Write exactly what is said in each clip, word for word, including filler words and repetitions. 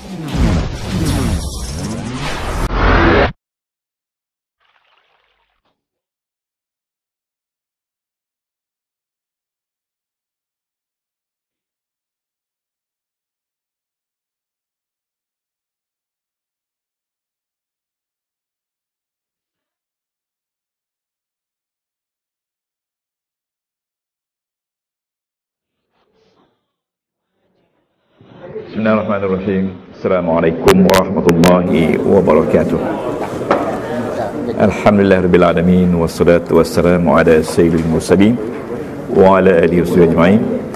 Bismillahirrahmanirrahim. Assalamualaikum warahmatullahi wabarakatuh. Alhamdulillahirabbil alamin wassalatu wassalamu ala sayyidil mursalin wa ala alihi wasahbihi ajma'in.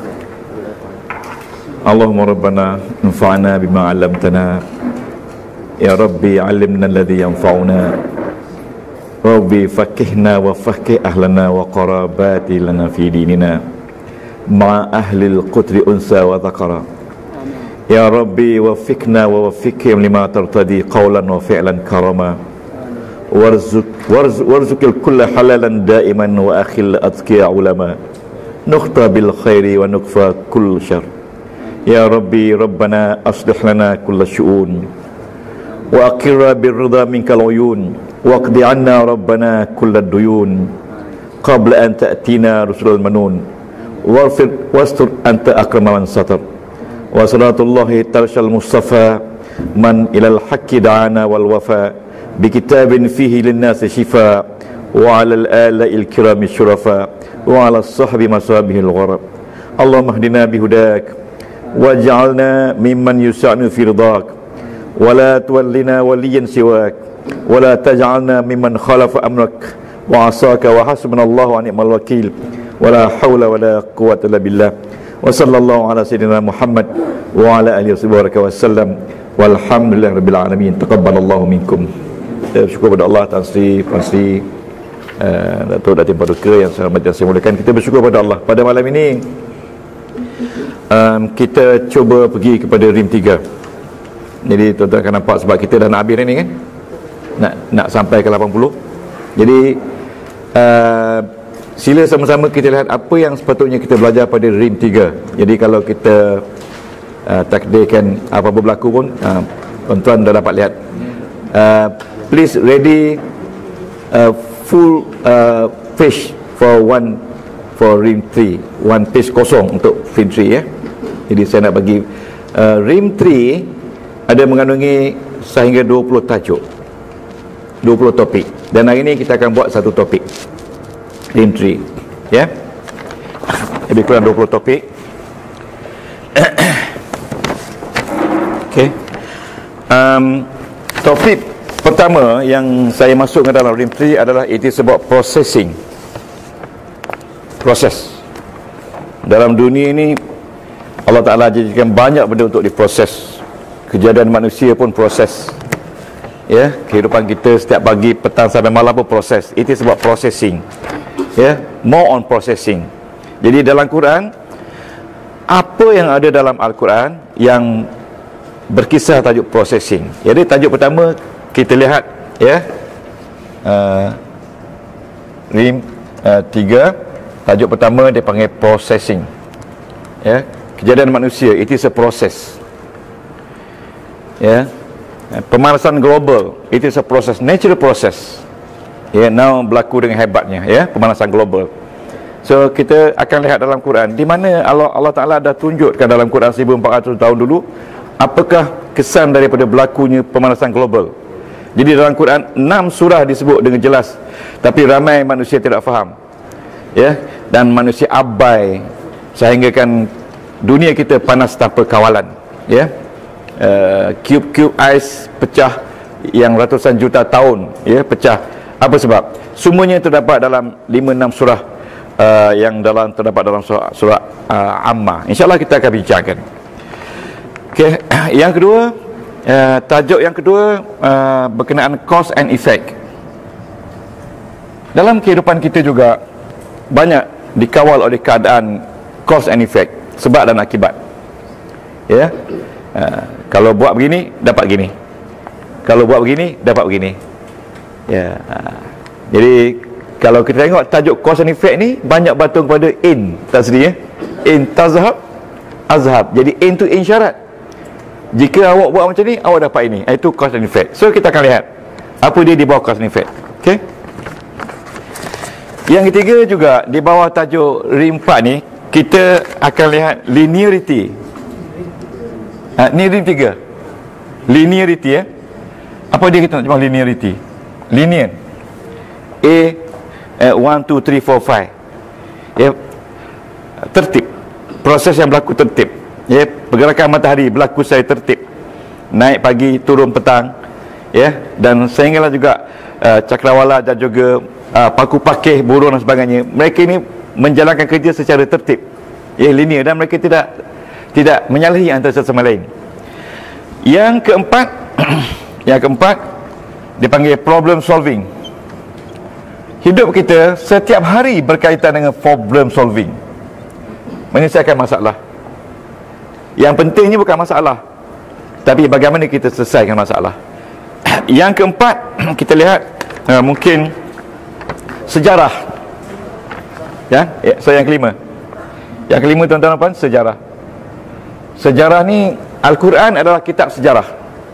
Allahumma rabbana anfa'na bima 'allamtana ya rabbi 'allimna alladhi yanfa'una rabbi faqqihna wa faqqih ahlana wa qarabati lana fi dinina ma'a ahli al-qutri unsa wa dhakara. Ya Rabbi wafiqna wa wafiqhim lima tartadi qawlan wa fi'lan karama warzuq warzuqil kulla halalan daiman wa akhil atqiya ulama nukhta bil khairi wa nukfa kull syar. Ya Rabbi Rabbana aslih lana kulla syu'un wa aqirra bir ridha minkal uyun wa qdi anna Rabbana kulla duyun qabla an ta'tina rusulul manun warfid wastur anta akraman satar. Wa salatullahi tarshal mustafa man ilal haqqi da'ana wal wafa bi kitabin fihi linnasi shifa wa alal ala'il kirami syurafa wa ala sahbi masabihil gharab. Allahumma hdina bihudak waj'alna mimman yusa'nu fi ridak wa la tuwallina waliyan siwak wa la taj'alna mimman khalafa amrak wa asaka wa hasbunallahu wa ni'mal wakil wa la hawla wa la quwwata illa billah. Wa sallallahu ala sayyidina Muhammad wa ala alihi wa sallam walhamdulillahirabbil alamin. Taqabbalallahu minkum. Kita bersyukur kepada Allah Tan Sri Puan Sri uh, Datuk Datin Paduka yang saya hormati dan saya muliakan. Kita bersyukur kepada Allah. Pada malam ini um, kita cuba pergi kepada rim tiga. Jadi tuan-tuan akan nampak sebab kita dah nak habis ni kan, Nak nak sampai ke lapan puluh. Jadi uh, sila sama-sama kita lihat apa yang sepatutnya kita belajar pada rim tiga. Jadi kalau kita uh, takdirkan apa-apa berlaku pun uh, tuan-tuan dah dapat lihat. uh, Please ready uh, full uh, page for one for rim three. One page kosong untuk rim three ya. Jadi saya nak bagi uh, rim three ada mengandungi sehingga dua puluh tajuk, dua puluh topik. Dan hari ini kita akan buat satu topik rim three ya, lebih kurang dua puluh topik. Okey, um, topik pertama yang saya masuk ke dalam rim three adalah it is about processing. Proses dalam dunia ini Allah Ta'ala jadikan banyak benda untuk diproses. Kejadian manusia pun proses ya, kehidupan kita setiap pagi, petang sampai malam pun proses. It is about processing ya, yeah, more on processing. Jadi dalam Quran, apa yang ada dalam Al-Quran yang berkisah tajuk processing. Jadi tajuk pertama kita lihat ya, uh, rim uh, tiga, tajuk pertama dia panggil processing ya, kejadian manusia, it is a process ya. Pemanasan global, it is a process, natural process ya, now berlaku dengan hebatnya ya, pemanasan global. So kita akan lihat dalam Quran di mana Allah Allah Taala dah tunjukkan dalam Quran seribu empat ratus tahun dulu apakah kesan daripada berlakunya pemanasan global. Jadi dalam Quran enam surah disebut dengan jelas, tapi ramai manusia tidak faham ya, dan manusia abai sehingga kan dunia kita panas tanpa kawalan ya. Uh, cube-cube ais pecah yang ratusan juta tahun ya, pecah. Apa sebab? Semuanya terdapat dalam lima enam surah uh, yang dalam terdapat dalam surah, surah uh, Ammah. InsyaAllah kita akan bincangkan. Okay. Yang kedua, uh, tajuk yang kedua uh, berkenaan cause and effect. Dalam kehidupan kita juga banyak dikawal oleh keadaan cause and effect, sebab dan akibat ya. Uh, kalau buat begini dapat begini, kalau buat begini dapat begini ya. Uh, jadi kalau kita tengok tajuk cause and effect ni banyak bergantung kepada in tasri ya. In tazhab azhab. Jadi in tu in syarat Jika awak buat macam ni, awak dapat ini. Itu cause and effect. So kita akan lihat apa dia di bawah cause and effect. Okey. Yang ketiga juga di bawah tajuk rim empat ni, kita akan lihat linearity. Ha, ni rim tiga. Linearity ya. Apa dia kita nak cakap linearity? Linear. A eh, one, two, three, four, five. Ya. Tertib. Proses yang berlaku tertib. Ya, pergerakan matahari berlaku secara tertib. Naik pagi, turun petang. Ya, dan sehinggalah juga uh, cakrawala dan juga uh, paku pakih, burung dan sebagainya. Mereka ini menjalankan kerja secara tertib. Ya, linear, dan mereka tidak tidak menyalahi antara satu sama lain. Yang keempat, yang keempat dipanggil problem solving. Hidup kita setiap hari berkaitan dengan problem solving, menyelesaikan masalah. Yang pentingnya bukan masalah, tapi bagaimana kita selesaikan masalah. Yang keempat, kita lihat uh, mungkin sejarah. Ya, ya, so yang kelima. Yang kelima tuan-tuan apa? Sejarah. Sejarah ni, Al-Quran adalah kitab sejarah.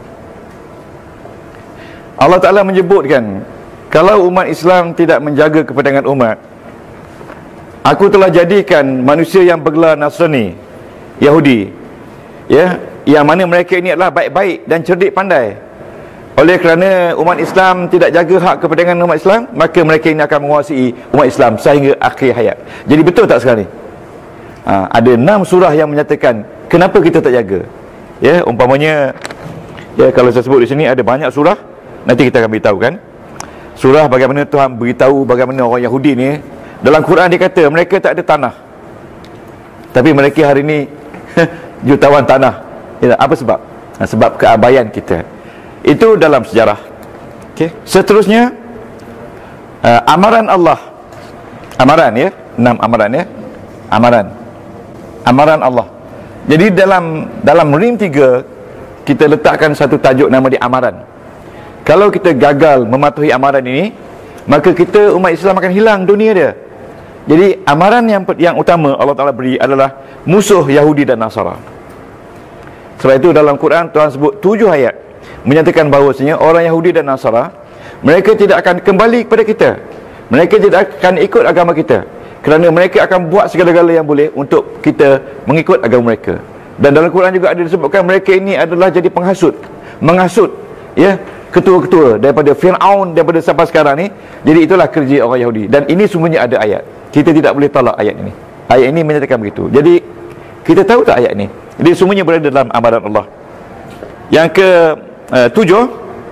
Allah Ta'ala menyebutkan, kalau umat Islam tidak menjaga kepentingan umat, aku telah jadikan manusia yang bergelar Nasrani, Yahudi, ya, yang mana mereka ini adalah baik-baik dan cerdik pandai. Oleh kerana umat Islam tidak jaga hak kepentingan umat Islam, maka mereka ini akan menguasai umat Islam sehingga akhir hayat. Jadi betul tak sekarang ni? Ha, ada enam surah yang menyatakan kenapa kita tak jaga. Ya, umpamanya, ya, kalau saya sebut di sini ada banyak surah, nanti kita akan beritahu kan. Surah bagaimana Tuhan beritahu bagaimana orang Yahudi ni, dalam Quran dia kata mereka tak ada tanah, tapi mereka hari ni jutawan tanah. Ya, apa sebab? Ha, sebab keabaian kita. Itu dalam sejarah. Okay. Seterusnya, uh, amaran Allah. Amaran ya, enam amaran ya. Amaran. Amaran Allah. Jadi dalam dalam rim tiga, kita letakkan satu tajuk nama dia amaran. Kalau kita gagal mematuhi amaran ini, maka kita umat Islam akan hilang dunia dia. Jadi amaran yang yang utama Allah Ta'ala beri adalah musuh Yahudi dan Nasara. Sebab itu dalam Quran Tuhan sebut tujuh ayat menyatakan bahawasanya orang Yahudi dan Nasara, mereka tidak akan kembali kepada kita, mereka tidak akan ikut agama kita, kerana mereka akan buat segala-gala yang boleh untuk kita mengikut agama mereka. Dan dalam Quran juga ada disebutkan mereka ini adalah jadi penghasut, menghasut ya ketua-ketua daripada Fir'aun, daripada sampai sekarang ni. Jadi itulah kerja orang Yahudi, dan ini semuanya ada ayat. Kita tidak boleh tolak ayat ini. Ayat ini menyatakan begitu. Jadi kita tahu tak ayat ini? Jadi semuanya berada dalam amaran Allah. Yang ke uh, tujuh,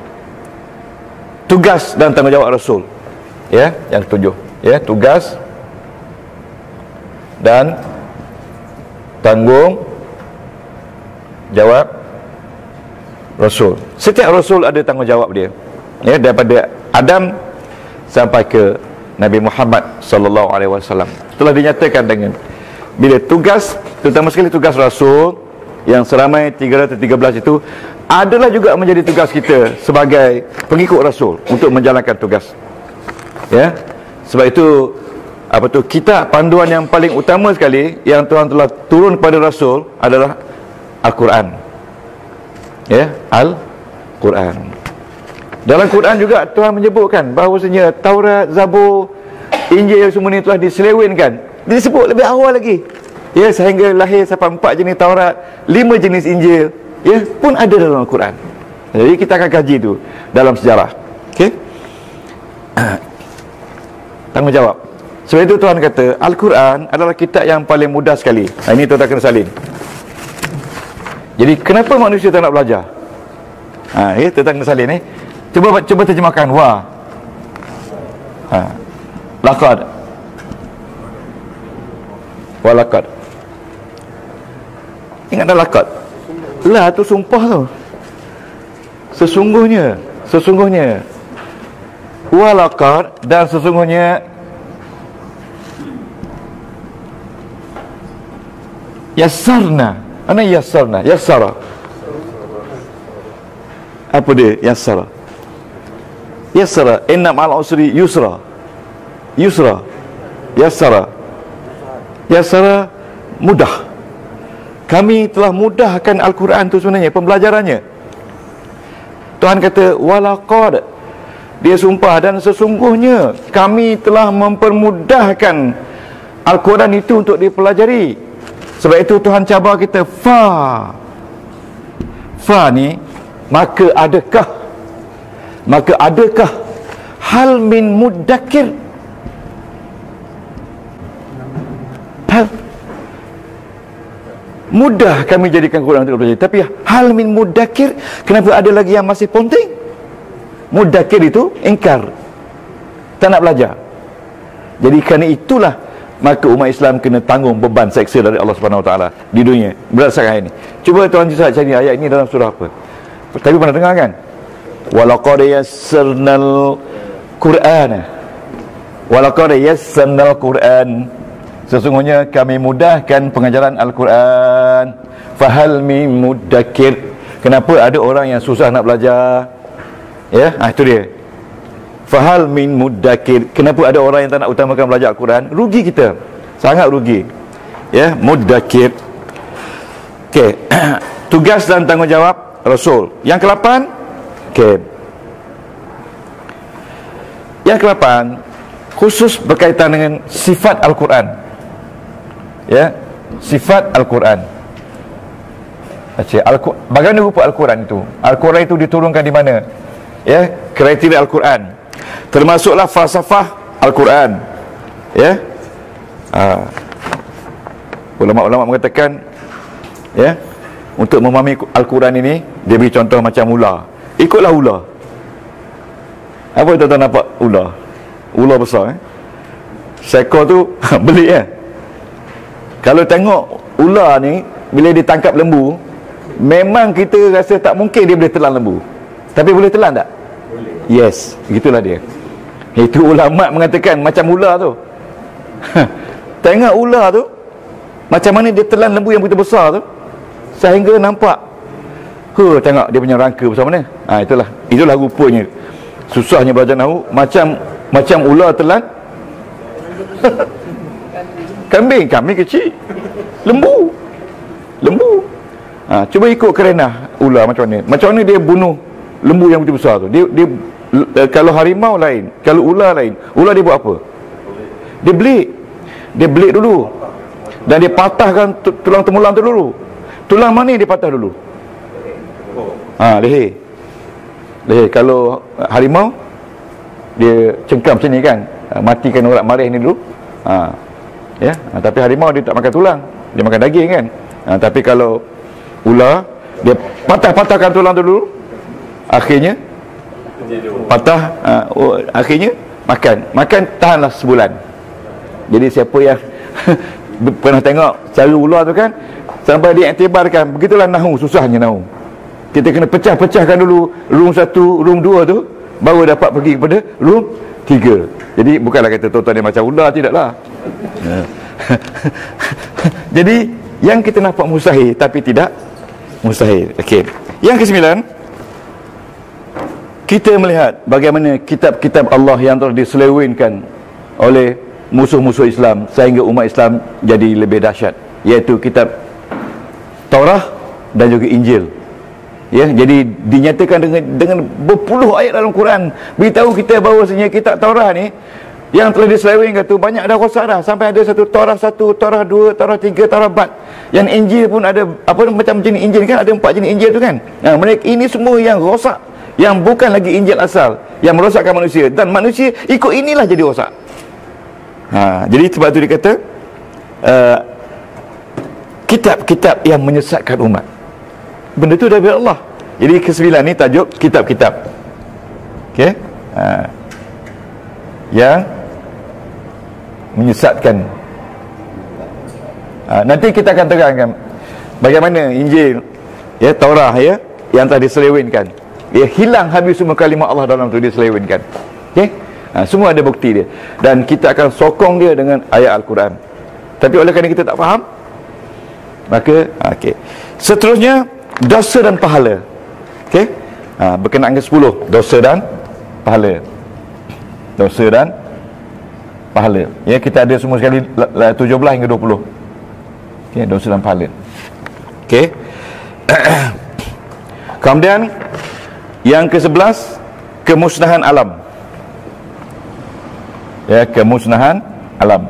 tugas dan tanggungjawab Rasul. Ya, yang ketujuh, ya, tugas dan tanggung jawab Rasul. Setiap Rasul ada tanggungjawab dia. Ya, daripada Adam sampai ke Nabi Muhammad sallallahu alaihi wasallam. Telah dinyatakan dengan bila tugas, terutama sekali tugas Rasul yang seramai tiga ratus tiga belas itu adalah juga menjadi tugas kita sebagai pengikut Rasul untuk menjalankan tugas. Ya. Sebab itu apa tu kitab panduan yang paling utama sekali yang Tuhan telah turun kepada Rasul adalah Al-Quran. Ya, Al-Quran. Dalam Quran juga Tuhan menyebutkan bahawasanya Taurat, Zabur, Injil semua ini telah diselewengkan. Disebut lebih awal lagi. Ya, sehingga lahir sampai empat jenis Taurat, lima jenis Injil, ya, pun ada dalam Al-Quran. Jadi kita akan kaji itu dalam sejarah. Okey. Tanggungjawab. Sebab itu Tuhan kata Al-Quran adalah kitab yang paling mudah sekali. Ha, ini tuan-tuan kena salin. Jadi kenapa manusia tak nak belajar? Ha, ya, tuan-tuan kena salin eh. Cuba cuba terjemahkan wa. Ha. Laqad. Wa laqad. Ingat dah laqad. La tu sumpah tu. Sesungguhnya, sesungguhnya. Wa laqad, dan sesungguhnya yassarna. Mana yassarna? Yassara. Apa dia yassara? Yassara, inna ma'al usri yusra. Yusra. Yassara. Yassara, mudah. kami telah mudahkan Al-Quran tu sebenarnya pembelajarannya. Tuhan kata walaqad, dia sumpah, dan sesungguhnya kami telah mempermudahkan Al-Quran itu untuk dipelajari. Sebab itu Tuhan cabar kita, fa fa ni, maka adakah maka adakah hal min muddakir, hal mudah kami jadikan Quran untuk belajar, tapi hal min muddakir, kenapa ada lagi yang masih ponting? Muddakir itu ingkar, tak nak belajar. Jadi kerana itulah maka umat Islam kena tanggung beban seksa dari Allah Subhanahu Wa Taala di dunia berdasarkan ini. Cuba tuan Jisa cari ayat ini dalam surah apa? Tapi pernah dengar kan? Walaqad yassarnal Qur'ana, walaqad yassarnal Qur'an, sesungguhnya kami mudahkan pengajaran Al-Quran. Fahal min muddakir, kenapa ada orang yang susah nak belajar? Ya, ah itu dia. Fahal min muddakir, kenapa ada orang yang tak nak utamakan belajar Al-Quran? Rugi kita, sangat rugi. Ya, muddakir. Okey. Tugas dan tanggungjawab Rasul. Yang kelapan, okey. Yang kelapan khusus berkaitan dengan sifat Al-Quran. Ya, sifat Al-Quran. Al Bagaimana rupa Al-Quran itu? Al-Quran itu diturunkan di mana? Ya, kriteria Al-Quran, termasuklah falsafah Al-Quran. Ya, ha. Ulama-ulama mengatakan, ya, untuk memahami Al-Quran ini, dia beri contoh macam ular. Ikutlah ular. Apa tuan-tuan nampak ular? Ular besar, eh? Seekor tu belik, ya. Kalau tengok ular ni, bila dia tangkap lembu, memang kita rasa tak mungkin dia boleh telan lembu. Tapi boleh telan tak? Boleh. Yes, begitulah dia. Itu ulama mengatakan macam ular tu. Tengok ular tu, macam mana dia telan lembu yang begitu besar tu, sehingga nampak, huh, tengok dia punya rangka besar mana. Ha, itulah, itulah rupanya susahnya belajar nahwu. Macam macam ular telan kambing, kambing kecil, lembu, lembu. Ha, cuba ikut kerenah ular macam mana. Macam mana dia bunuh lembu yang begitu besar tu. Dia, dia kalau harimau lain, kalau ular lain. Ular dia buat apa? Dia belik. Dia belik dulu, dan dia patahkan tulang temulang tu dulu. Tulang mana dia patah dulu? Ha, leher. Leher. Kalau harimau, dia cengkam macam ni kan, matikan urat marih ni dulu. Ha, ya, ha, tapi harimau dia tak makan tulang, dia makan daging kan. Ha, tapi kalau ular, dia patah-patahkan tulang tu dulu, akhirnya patah, ha, oh, akhirnya makan. Makan tahanlah sebulan. Jadi siapa yang pernah tengok cara ular tu kan, sampai dia iktibarkan, begitulah nahwu, susahnya nahwu. Kita kena pecah-pecahkan dulu room satu, room dua tu, baru dapat pergi kepada room tiga. Jadi bukanlah kata tuan-tuan dia macam ular, tidaklah. Jadi yang kita nampak mustahil, tapi tidak mustahil. Okey. Yang kesembilan, kita melihat bagaimana kitab-kitab Allah yang telah diselewengkan oleh musuh-musuh Islam sehingga umat Islam jadi lebih dahsyat, iaitu kitab Taurah dan juga Injil. Ya, jadi dinyatakan dengan dengan berpuluh ayat dalam Quran beritahu kita bahawasanya kitab Taurah ni yang telah diselewengkan tu banyak dah rosak dah, sampai ada satu Taurah satu, Taurah dua, Taurah tiga, Taurah empat. Yang Injil pun ada apa macam jenis Injil kan, ada empat jenis Injil tu kan. Nah, mereka ini semua yang rosak, yang bukan lagi Injil asal, yang merosakkan manusia, dan manusia ikut inilah jadi rosak. Ha, jadi sebab tu dia kata uh, kitab-kitab yang menyesatkan umat. Benda tu dari Allah. Jadi kesembilan ni tajuk kitab-kitab. Okey. Ha, yang menyesatkan. Ha, nanti kita akan terangkan bagaimana Injil, ya, Taurah, ya, yang telah diselewengkan, ya, hilang habis semua kalimah Allah dalam tu, diselewengkan. Okey. Ha, semua ada bukti dia, dan kita akan sokong dia dengan ayat Al-Quran. Tapi oleh kerana kita tak faham, maka okey. Seterusnya dosa dan pahala. Okey. Ha, berkenaan ke sepuluh, dosa dan pahala. Dosa dan pahala. Ya, kita ada semua sekali tujuh belas hingga dua puluh. Okey, dosa dan pahala. Okey. Kemudian yang ke sebelas, kemusnahan alam. Ya, kemusnahan alam.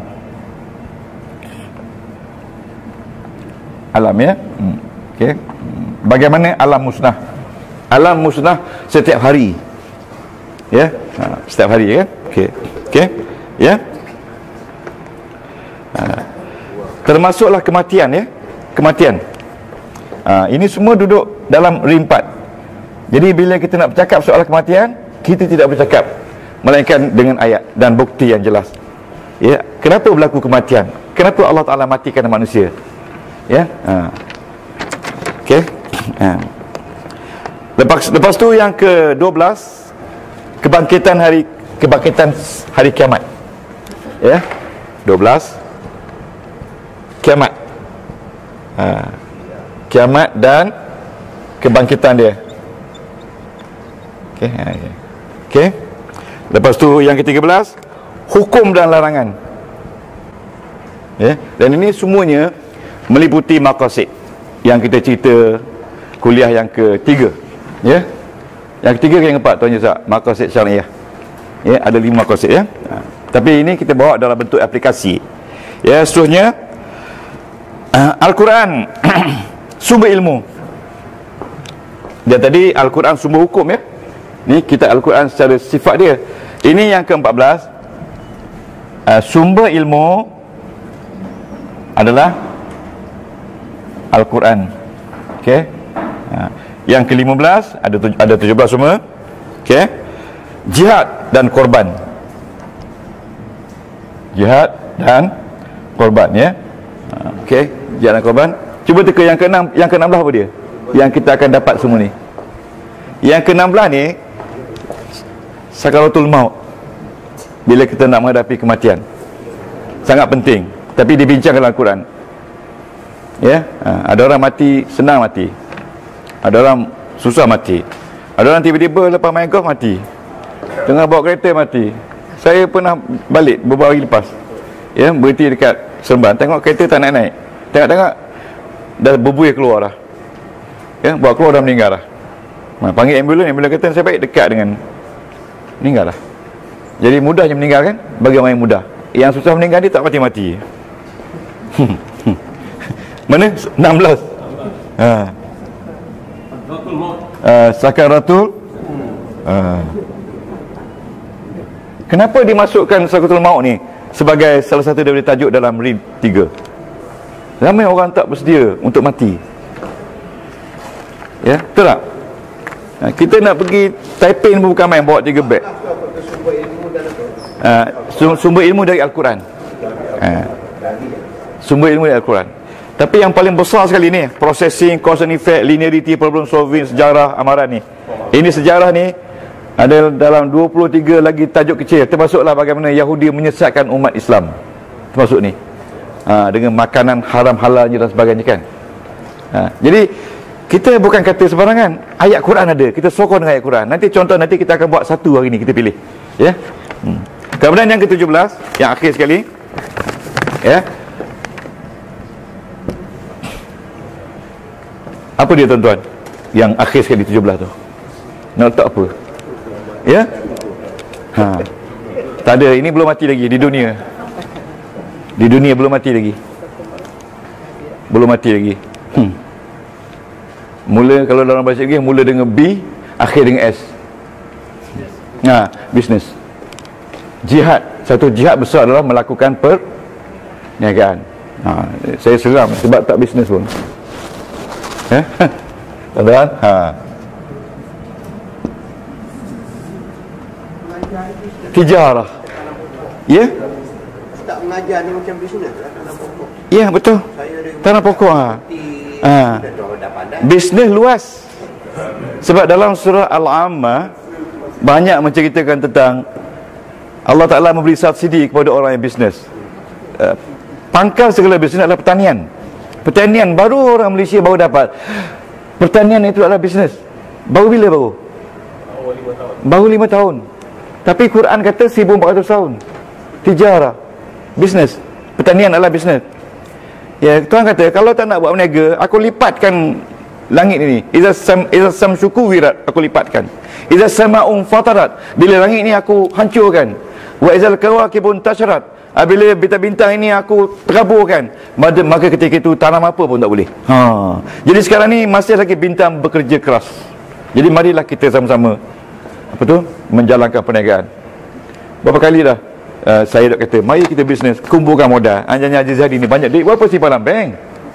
Alam ya. Hmm. Okey. Bagaimana alam musnah? Alam musnah setiap hari. Ya, ha, setiap hari ya. Okey. Okey. Ya. Ha. Termasuklah kematian ya. Kematian. Ha, ini semua duduk dalam rimpat. Jadi bila kita nak bercakap soal kematian, kita tidak bercakap melainkan dengan ayat dan bukti yang jelas. Ya, kenapa berlaku kematian? Kenapa Allah Taala matikan manusia? Ya. Ha. Okey. Ha. Lepas lepas tu yang ke dua belas, kebangkitan hari kebangkitan hari kiamat. Ya. dua belas kiamat. Ha. Kiamat dan kebangkitan dia. Okey. Okey. Lepas tu yang ke tiga belas, hukum dan larangan. Ya, dan ini semuanya meliputi maqasid yang kita cerita kuliah yang ketiga. Ya. Yang ketiga ke yang keempat tuan Yusuf, maqasid syariah. Ya, ada lima maqasid ya. Ha. Tapi ini kita bawa dalam bentuk aplikasi. Ya, seterusnya uh, Al-Quran sumber ilmu. Dia tadi Al-Quran sumber hukum ya. Ni kita Al-Quran secara sifat dia. Ini yang ke empat belas, uh, sumber ilmu adalah Al-Quran. Okey. Uh, yang ke lima belas ada tuj- ada tujuh belas semua. Okey. Jihad dan korban. Jihad dan korban ya. Uh, Okey, jihad dan korban. Cuba teka yang keenam, yang keenam belas apa dia? Yang kita akan dapat semua ni. Yang keenam belas ni sakaratul maut. Bila kita nak menghadapi kematian. Sangat penting, tapi dibincangkan dalam Al-Quran. Ya, ha, ada orang mati senang mati. Ada orang susah mati. Ada orang tiba-tiba lepas main golf mati. Tengah bawa kereta mati. Saya pernah balik beberapa hari lepas. Ya, berhenti dekat Seremban, tengok kereta tak naik-naik. Tengok-tengok dah berbuih keluar dah. Ya, bawa keluar dah meninggal dah. Ha, panggil ambulans, ambulans kata saya baik dekat dengan meninggal dah. Jadi mudahnya meninggal kan? Bagi orang yang mudah. Yang susah meninggal dia tak mati-mati. Mana? enam belas. Ha. Uh, sakaratul uh. Kenapa dimasukkan sakaratul maut ni sebagai salah satu daripada tajuk dalam rim tiga? Ramai orang tak bersedia untuk mati. Ya, betul tak? Ha, kita nak pergi Taipei pun bukan main, bawa tiga beg. Ha, sumber ilmu dari Al-Quran. Ha, sumber ilmu dari Al-Quran. Tapi yang paling besar sekali ni, processing, cause and effect, linearity, problem solving, sejarah, amaran ni. Ini sejarah ni ada dalam dua puluh tiga lagi tajuk kecil. Termasuklah bagaimana Yahudi menyesatkan umat Islam. Termasuk ni. Ha, dengan makanan haram halalnya dan sebagainya kan. Ha, jadi kita bukan kata sebarangan. Ayat Quran ada, kita sokong dengan ayat Quran. Nanti contoh nanti kita akan buat satu hari ni, kita pilih. Ya. Hmm. Kemudian yang ke tujuh belas, yang akhir sekali. Ya. Apa dia tuan-tuan? Yang akhir sekali tujuh belas tu. Nak letak apa? Ya? Ha. Tak ada, ini belum mati lagi di dunia. Di dunia belum mati lagi. Belum mati lagi. Hmm. Mula kalau dalam bahasa Inggeris, mula dengan B, akhir dengan S. Ha, bisnes. Jihad, satu jihad besar adalah melakukan perniagaan. Ha, saya seram sebab tak bisnes pun. Ya? Tuan-tuan? Ha. Tijarah. Ya? Tak mengajar ni macam bisnes lah, tanah pokok. Ya, betul. Tanah pokok. Ha. Ha. Bisnes luas. Sebab dalam surah Al-Ammah banyak menceritakan tentang Allah Ta'ala memberi subsidi kepada orang yang bisnes. uh, Pangkal segala bisnes adalah pertanian. Pertanian, baru orang Malaysia baru dapat pertanian itu adalah bisnes. Baru bila baru? Baru lima tahun. Tapi Quran kata seribu empat ratus tahun. Tijarah, bisnes. Pertanian adalah bisnes. Ya, Tuhan kata kalau tak nak buat berniaga, aku lipatkan langit ini. Iza sam iza samsuku wirat, aku lipatkan. Iza sama'un fatarat, bila langit ini aku hancurkan. Wa izal kawakibun tasharat, bila bintang-bintang ini aku teraburkan. Maka, maka ketika itu tanam apa pun tak boleh. Ha. Jadi sekarang ni masih lagi bintang bekerja keras. Jadi marilah kita sama-sama apa tu menjalankan perniagaan. Berapa kali dah uh, saya dah kata, mari kita bisnes, kumpulkan modal. Anjanya Haji Zahdi ni banyak duit, berapa simpan dalam bank?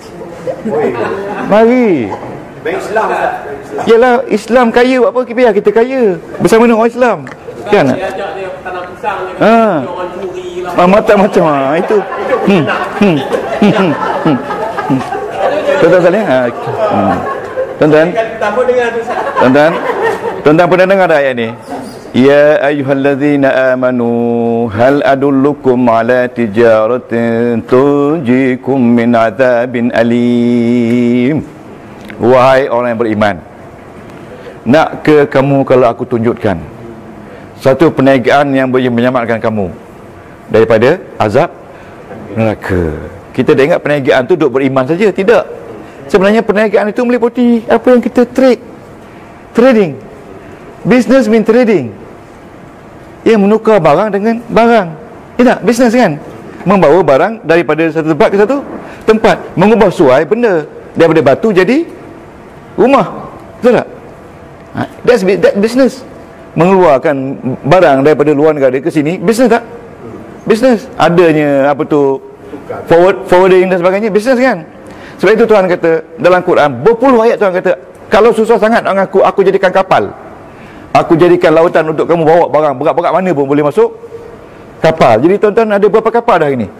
Mari. Bank Islam Ustaz. Yalah, Islam kaya, buat apa biar kita kaya bersama dengan orang Islam. Kan? Dia ajak dia tanam pisang, dia Ha. kata orang curi lah. Ah, macam-macam ah, itu. Hmm. Hmm. Hmm. Hmm. Hmm. Tuan-tuan sekalian, ah, hmm. Tuan-tuan, Tambah dengan tu Ustaz. tuan-tuan, tuan-tuan pernah dengar tak ayat ni? Ya ayyuhallazina amanu hal adullukum ala tijaratin tunjikum min azabin alim. Wahai orang yang beriman, nak ke kamu kalau aku tunjukkan satu perniagaan yang boleh menyelamatkan kamu daripada azab neraka. Kita dah ingat perniagaan tu duk beriman saja. Tidak. Sebenarnya perniagaan itu meliputi apa yang kita trade. Trading. Business mean trading. Ia menukar barang dengan barang. Ya tak? Business kan? Membawa barang daripada satu tempat ke satu tempat. Mengubah suai benda. Daripada batu jadi rumah. Betul tak? That's that business. Mengeluarkan barang daripada luar negara ke sini, business tak? Business. Adanya apa tu forward forwarding dan sebagainya, business kan? Sebab itu Tuhan kata dalam Quran, berpuluh ayat Tuhan kata, kalau susah sangat nak aku, aku jadikan kapal. Aku jadikan lautan untuk kamu bawa barang berat-berat mana pun boleh masuk kapal. Jadi tuan-tuan, ada berapa kapal dah ini?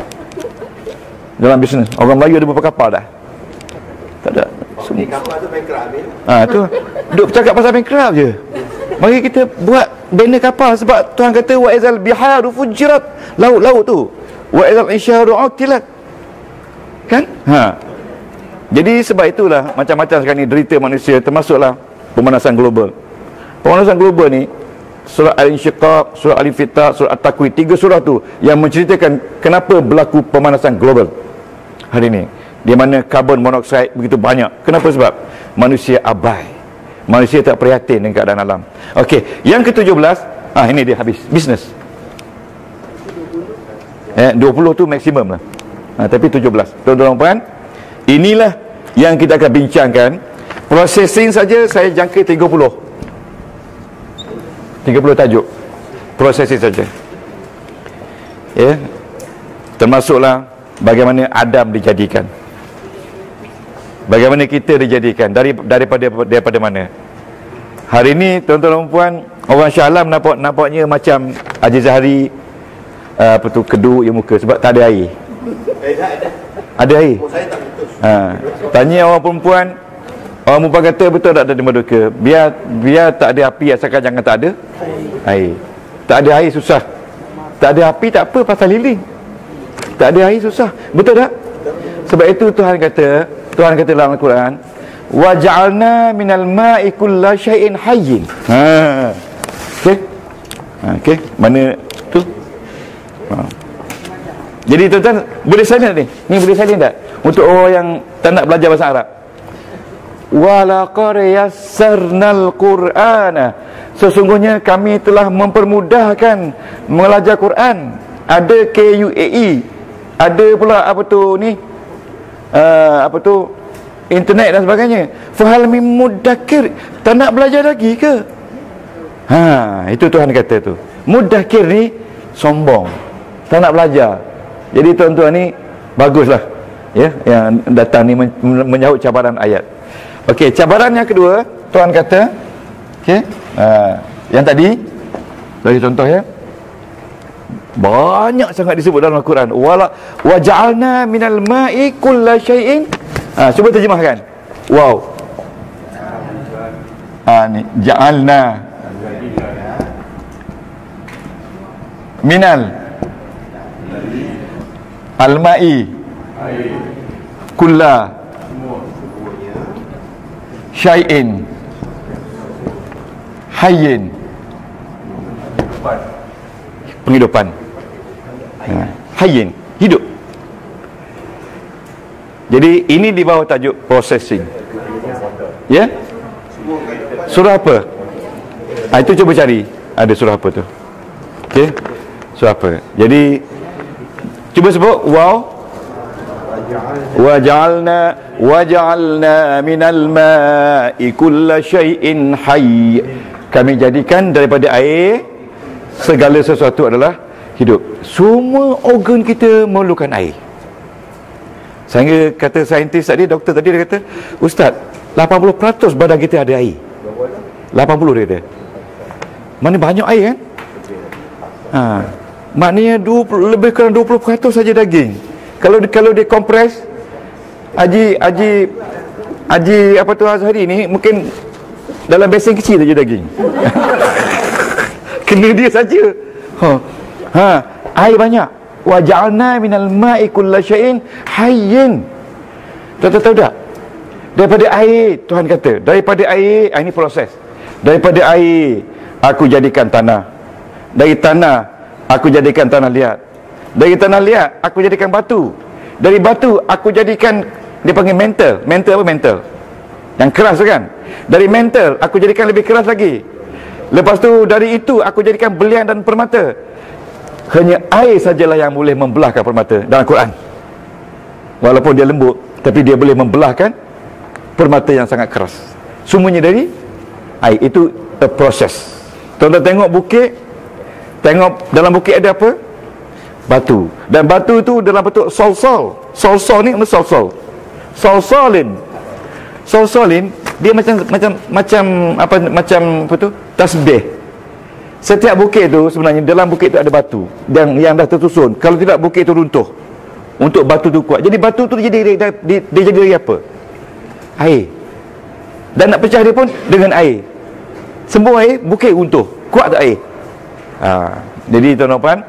Dalam bisnes, orang Melayu ada berapa kapal dah? Tak ada. Ni kapal tu bankrupt habis. Ah, tu. Duk bercakap pasal bankrupt je. Mari kita buat banner kapal, sebab Tuhan kata wa izal biharu fujirat, laut-laut tu. Wa izal isyaru utilat. Kan? Ha. Jadi sebab itulah macam-macam sekarang ni derita manusia, termasuklah pemanasan global. Pemanasan global ni, surah Al-Insyiqaq, surah Al-Infitar, surah At-Takwir, tiga surah tu yang menceritakan kenapa berlaku pemanasan global hari ni, di mana karbon monoksida begitu banyak. Kenapa? Sebab manusia abai, manusia tak prihatin dengan keadaan alam. Okey, yang ke tujuh belas, ah ini dia habis bisnes. Eh dua puluh tu maksimum lah. Ha, tapi tujuh belas. Tuan-tuan dan puan, inilah yang kita akan bincangkan. Processing saja saya jangka tiga puluh. tiga puluh tajuk. Processing saja. Ya. Termasuklah bagaimana Adam dijadikan. Bagaimana kita dijadikan, dari daripada daripada mana? Hari ini tuan-tuan dan puan, orang Shah Alam nampak nampaknya macam Haji Zahri uh, apa tu kedut je muka sebab tak ada air. Eh, dah ada. Ada air. Oh, saya tak putus. Ha, tanya orang perempuan, orang perempuan kata betul tak ada merduka? Biar biar tak ada api, asalkan jangan tak ada air. Tak ada air susah. Tak ada api tak apa, pasal lilin. Tak ada air susah. Betul tak? Sebab itu Tuhan kata, Tuhan kata dalam Al-Quran, wa ja'alna minal ma'i kulla syai'in hayyin. Ha. Okey. Ha, okey. Mana tu? Ha. Jadi tuan-tuan boleh salin ni. Ni boleh salin tak? Untuk orang yang tak nak belajar bahasa Arab. Wa laqad yassarnal Qur'ana. Sesungguhnya kami telah mempermudahkan belajar Quran. Ada K U A E. Ada pula apa tu ni? Uh, apa tu? Internet dan sebagainya. Fahal mim mudakkir. Tak nak belajar lagi ke? Ha, itu Tuhan kata tu. Mudakkir ni sombong. Tak nak belajar. Jadi tuan-tuan ni baguslah ya yang datang ni men- menyahut cabaran ayat. Okey, cabaran yang kedua Tuhan kata, okey, uh, yang tadi bagi contoh ya. Banyak sangat disebut dalam Al-Quran. Wala wa ja'alna minal ma'i kulla syai'in. Ha, cuba terjemahkan. Wow. Ha ni ja'alna minal al-ma'i kulla syai'in hayyin, penghidupan. Ha, hayyin, hidup. Jadi ini di bawah tajuk processing. Ya? Surah apa? Ha, itu cuba cari. Ada surah apa tu? Okey. Surah apa? Jadi cuba sebut waw. Waja'alna waja'alna minal ma'i kulla syai'in hayy. Kami jadikan daripada air segala sesuatu adalah hidup. Semua organ kita memerlukan air. Sehingga kata saintis tadi, doktor tadi, dia kata, Ustaz, lapan puluh peratus badan kita ada air. lapan puluh dia ada. Mana banyak air kan? Ha, maknanya dua puluh, lebih kurang dua puluh peratus saja daging. Kalau kalau dia kompres, Haji Haji Haji apa tu Azhari ni mungkin dalam besen kecil saja daging. Kena dia saja. Ha. Ha, air banyak. Wa ja'alna minal ma'i kulla syai'in hayyin. Tuan-tuan tahu tak? Daripada air, Tuhan kata, daripada air, ini proses. Daripada air aku jadikan tanah. Dari tanah aku jadikan tanah liat. Dari tanah liat aku jadikan batu. Dari batu aku jadikan, dia panggil mental. Mental apa mental? Yang keras kan? Dari mental aku jadikan lebih keras lagi. Lepas tu dari itu aku jadikan belian dan permata. Hanya air sajalah yang boleh membelahkan permata dalam Quran. Walaupun dia lembut, tapi dia boleh membelahkan permata yang sangat keras. Semuanya dari air. Itu a process. Tuan-tuan tengok bukit, tengok dalam bukit ada apa? Batu. Dan batu itu dalam bentuk sol-sol. Sol-sol ni apa sol-sol? Sol-solin. Sol-solin dia macam macam macam apa macam apa tu? Tasbih. Setiap bukit tu sebenarnya dalam bukit tu ada batu yang yang dah tersusun. Kalau tidak bukit tu runtuh. Untuk batu tu kuat. Jadi batu tu jadi dia, dia, dia jadi dari apa? Air. Dan nak pecah dia pun dengan air. Semua air, bukit runtuh. Kuat tak air? Ha, jadi tuan-tuan,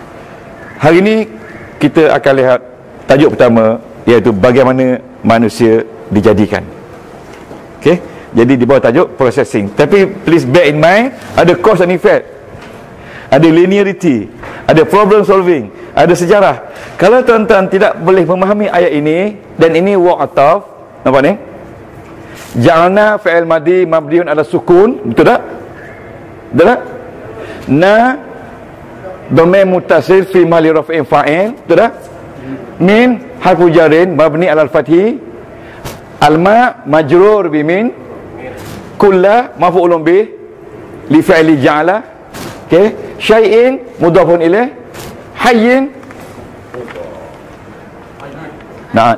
hari ini kita akan lihat tajuk pertama, iaitu bagaimana manusia dijadikan. Okey? Jadi di bawah tajuk processing. Tapi please bear in mind, ada cause and effect, ada linearity, ada problem solving, ada sejarah. Kalau tuan-tuan tidak boleh memahami ayat ini, dan ini wa ataf, nampak ni? Ja'alna fi'il madhi mabniun ala sukun, betul tak? Betul tak? Na dhamir muttasil fi mahalli raf'in fa'il, betul tak? Min harfu jarin mabni ala al-fathi, al-ma majrur bi min, kulla maf'ulun bih li fi'li ja'ala, okey, syai'in mudhafun ilaih, hayyin nah.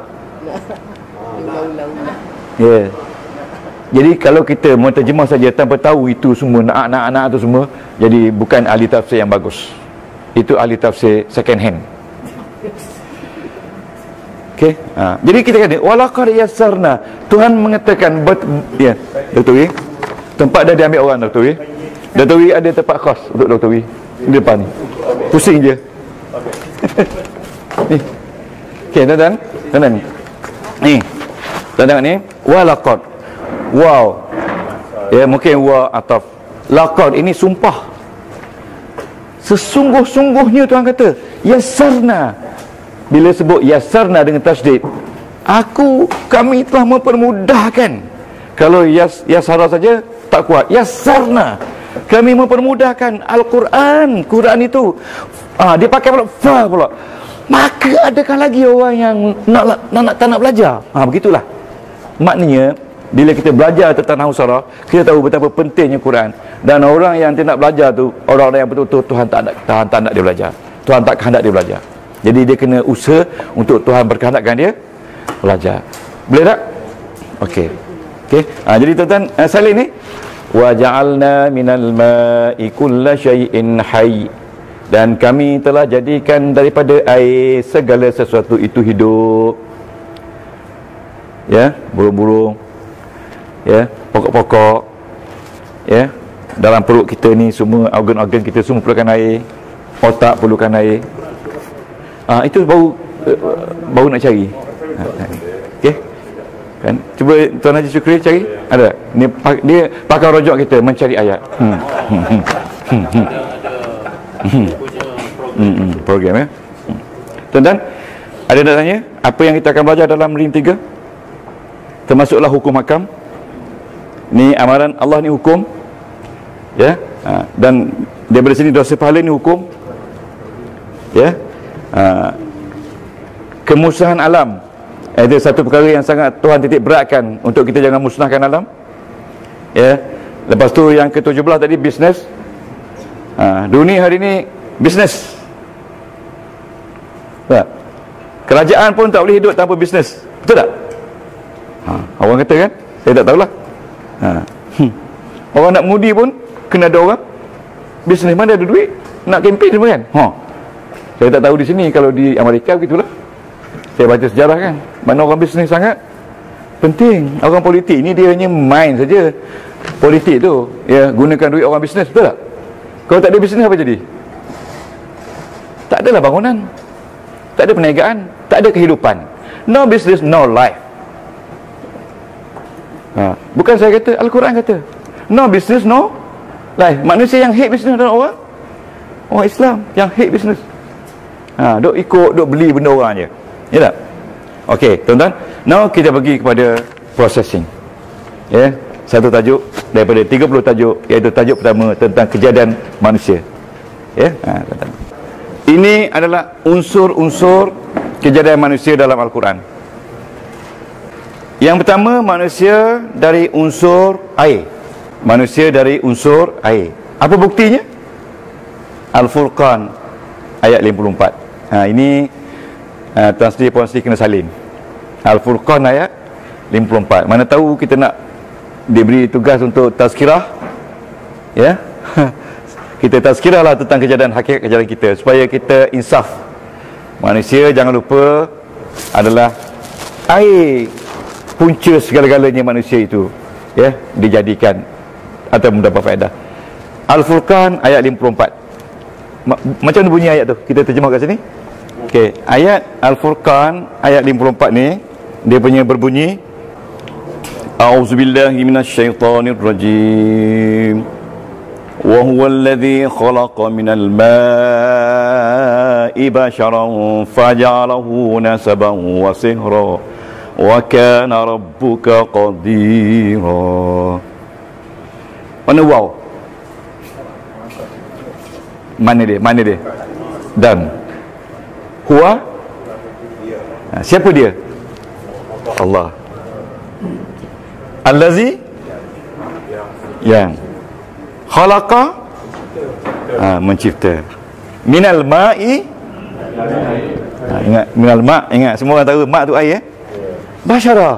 Ya. Yeah. Jadi kalau kita menterjemah saja tanpa tahu itu semua nak nak nak tu semua, jadi bukan ahli tafsir yang bagus. Itu ahli tafsir second hand. Okey. Ha. Jadi kita kata walaqad yassarna. Tuhan mengatakan bet, ya, Doktor Wi. Tempat dah diambil orang Doktor Wi. Doktor Wi ada tempat khas untuk Doktor Wi di depan ni. Pusing je. Ni. Okey, tuan-tuan. Tuan-tuan. Ni. Tuan-tuan ni walaqad. Wow. Ya, mungkin wa ataf. Laqad ini sumpah. Sesungguh-sungguhnya Tuhan kata, yassarna. Bila sebut yassarna dengan tasydid, aku, kami telah mempermudahkan. Kalau yas yassara saja tak kuat. Yassarna, kami mempermudahkan Al-Quran. Quran itu ah, dia pakai pula fa pula. Maka adakah lagi orang yang nak nak, nak tak nak belajar? Ah, begitulah. Maknanya bila kita belajar tentang nahwu saraf, kita tahu betapa pentingnya Quran. Dan orang yang tidak belajar tu, orang-orang yang betul-betul Tuhan tak nak, Tuhan tak nak dia belajar. Tuhan tak kehendak dia belajar. Jadi dia kena usaha untuk Tuhan berkehendakkan dia belajar. Boleh tak? Okey. Okey. Ha, jadi tuan-tuan, uh, salin ni wa ja'alna minal ma'i kulla syai'in hayy. Dan kami telah jadikan daripada air segala sesuatu itu hidup. Ya, burung-burung. Ya, pokok-pokok. Ya, dalam perut kita ni semua organ-organ kita semua perlukan air. Otak perlukan air. Ah, itu baru uh, baru nak cari. Ha, okey. Kan? Cuba Tuan Haji Syukri cari. Ada. Ni dia pakai rojok kita mencari ayat. Hmm. Hmm. Hmm. Hmm. Hmm. Hmm. Hmm. Program ya. Hmm. Tuan-tuan, ada nak tanya? apa yang kita akan belajar dalam ring tiga, termasuklah hukum hakam. Ni amaran Allah, ni hukum, ya. Ha, dan daripada sini dosa pahala ni hukum, ya. Ha, kemusnahan alam, itu satu perkara yang sangat Tuhan titik beratkan untuk kita jangan musnahkan alam, ya. Lepas tu yang ke tujuh belas tadi, bisnes. Ha, dunia hari ni bisnes, tak? Kerajaan pun tak boleh hidup tanpa bisnes, betul tak? Ha, orang kata kan, saya tak tahulah. Ha. Hmm. Orang nak mengundi pun kena ada orang bisnes, mana ada duit nak kempen semua kan. Ha. Saya tak tahu di sini, kalau di Amerika begitulah. Saya baca sejarah kan, mana orang bisnes sangat penting. Orang politik ni dia hanya main saja. Politik tu, ya, gunakan duit orang bisnes, betul tak? Kalau tak ada bisnes apa jadi? Tak adalah bangunan, tak ada perniagaan, tak ada kehidupan. No business, no life. Ha. Bukan saya kata, Al-Quran kata no business, no life. Manusia yang hate business adalah orang orang Islam yang hate business. Ha, duk ikut, duk beli benda orang je, ya tak? Okey, tuan-tuan, now kita pergi kepada processing, ya. Satu tajuk daripada tiga puluh tajuk, iaitu tajuk pertama tentang kejadian manusia, ya. Ha, tuan-tuan, ini adalah unsur-unsur kejadian manusia dalam Al-Quran. Yang pertama, manusia dari unsur air. Manusia dari unsur air. Apa buktinya? Al-Furqan ayat lima puluh empat. Ha, ini uh, Tuan Sri, Puan Sri kena salin. Al-Furqan ayat lima puluh empat. Mana tahu kita nak diberi tugas untuk tazkirah, ya. Kita tazkirah lah tentang kejadian hakikat kejadian kita, supaya kita insaf. Manusia, jangan lupa, adalah air punca segala-galanya manusia itu, ya, dijadikan atau mendapat faedah. Al-Furqan ayat lima puluh empat. Ma- macam mana bunyi ayat tu? Kita terjemah kat sini. Okey, ayat Al-Furqan ayat lima puluh empat ni, dia punya berbunyi, A'udzubillahi minasyaitonir rajim. Wa huwal ladzi khalaqa minal ma'i basharan faja'alahu nasaban wa sihra wa kana rabbuka qadira. Mana wow? Mana dia? Mana dia? Dan huwa? Ha, siapa dia? Allah. Allazi, yang khalaqa, ha, mencipta. Minal ma'i, ha, ingat minal ma', ingat semua orang tahu ma' tu air, eh? Basyara.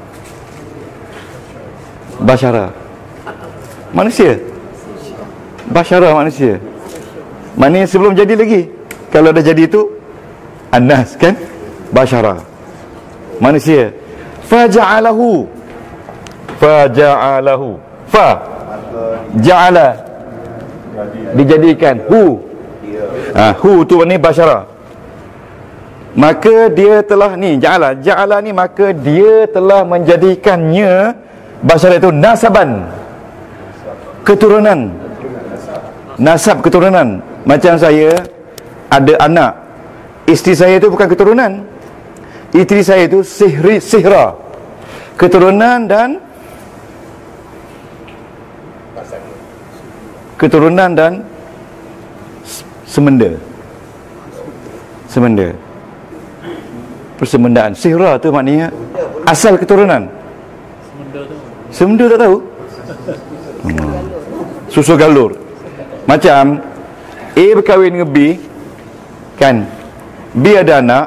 Basyara manusia. Basyara manusia. Maknanya sebelum jadi lagi. Kalau dah jadi itu An-Nas kan? Basyara manusia. Faja'alahu, Faja'alahu, Fa Ja'ala, dijadikan. Hu, ha, Hu tu maknanya basyara. Maka dia telah, ni Ja'ala, Ja'ala ni maka dia telah menjadikannya, basyara itu nasaban, keturunan. Nasab, keturunan. Macam saya ada anak, isteri saya itu bukan keturunan. Isteri saya itu sihri, sihra, keturunan dan keturunan dan semenda. Semenda, persemendaan. Sihra tu maknanya asal keturunan. Semenda tak tahu? Hmm. Susu galur. Macam A berkahwin dengan B, kan? B ada anak,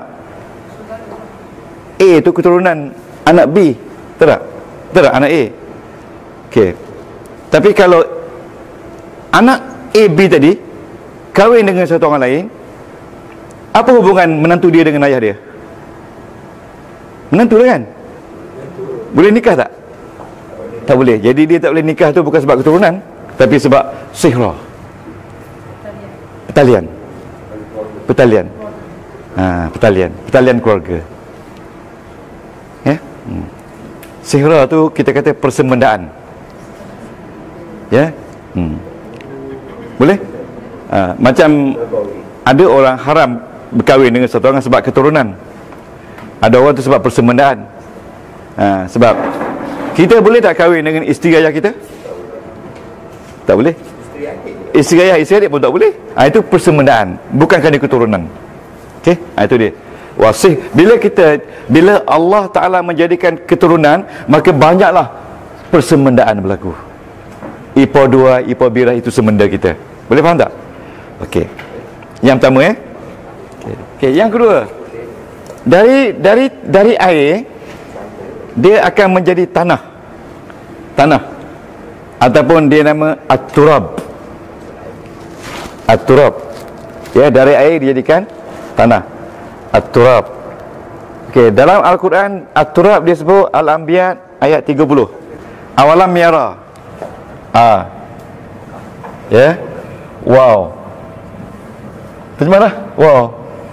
A tu keturunan anak B, betul tak? Betul tak? Anak A. Okey. Tapi kalau anak A, B tadi kahwin dengan satu orang lain, apa hubungan menantu dia dengan ayah dia? Menantu lah kan? Boleh nikah tak? Tak boleh. Jadi dia tak boleh nikah tu bukan sebab keturunan, tapi sebab sihra, pertalian. Pertalian. Ha, pertalian. Pertalian keluarga. Ya? Hmm. Sihra tu kita kata persemendaan. Ya? Hmm. Boleh? Ha, macam ada orang haram berkahwin dengan satu orang sebab keturunan. Ada orang tu sebab persemendaan. Ha, sebab kita boleh tak kahwin dengan isteri ayah kita? Tak boleh. Isteri ayah, isteri adik pun tak boleh. Ha, itu persemendaan, bukan kerana keturunan. Okey, ha, itu dia. Wasih. Bila kita, bila Allah Ta'ala menjadikan keturunan, maka banyaklah persemendaan berlaku. Ipa dua, ipa birah itu semenda kita. Boleh faham tak? Okey. Yang pertama eh. Okey, okay, yang kedua. Dari dari dari air dia akan menjadi tanah. Tanah. Ataupun dia nama at-turab. At-turab. Ya, dari air dijadikan tanah. At-turab. Okey, dalam Al-Quran at-turab dia sebut Al-Anbiya ayat tiga puluh. Awalam yara. Ah. Ya. Wow. Terjemahlah. Wow.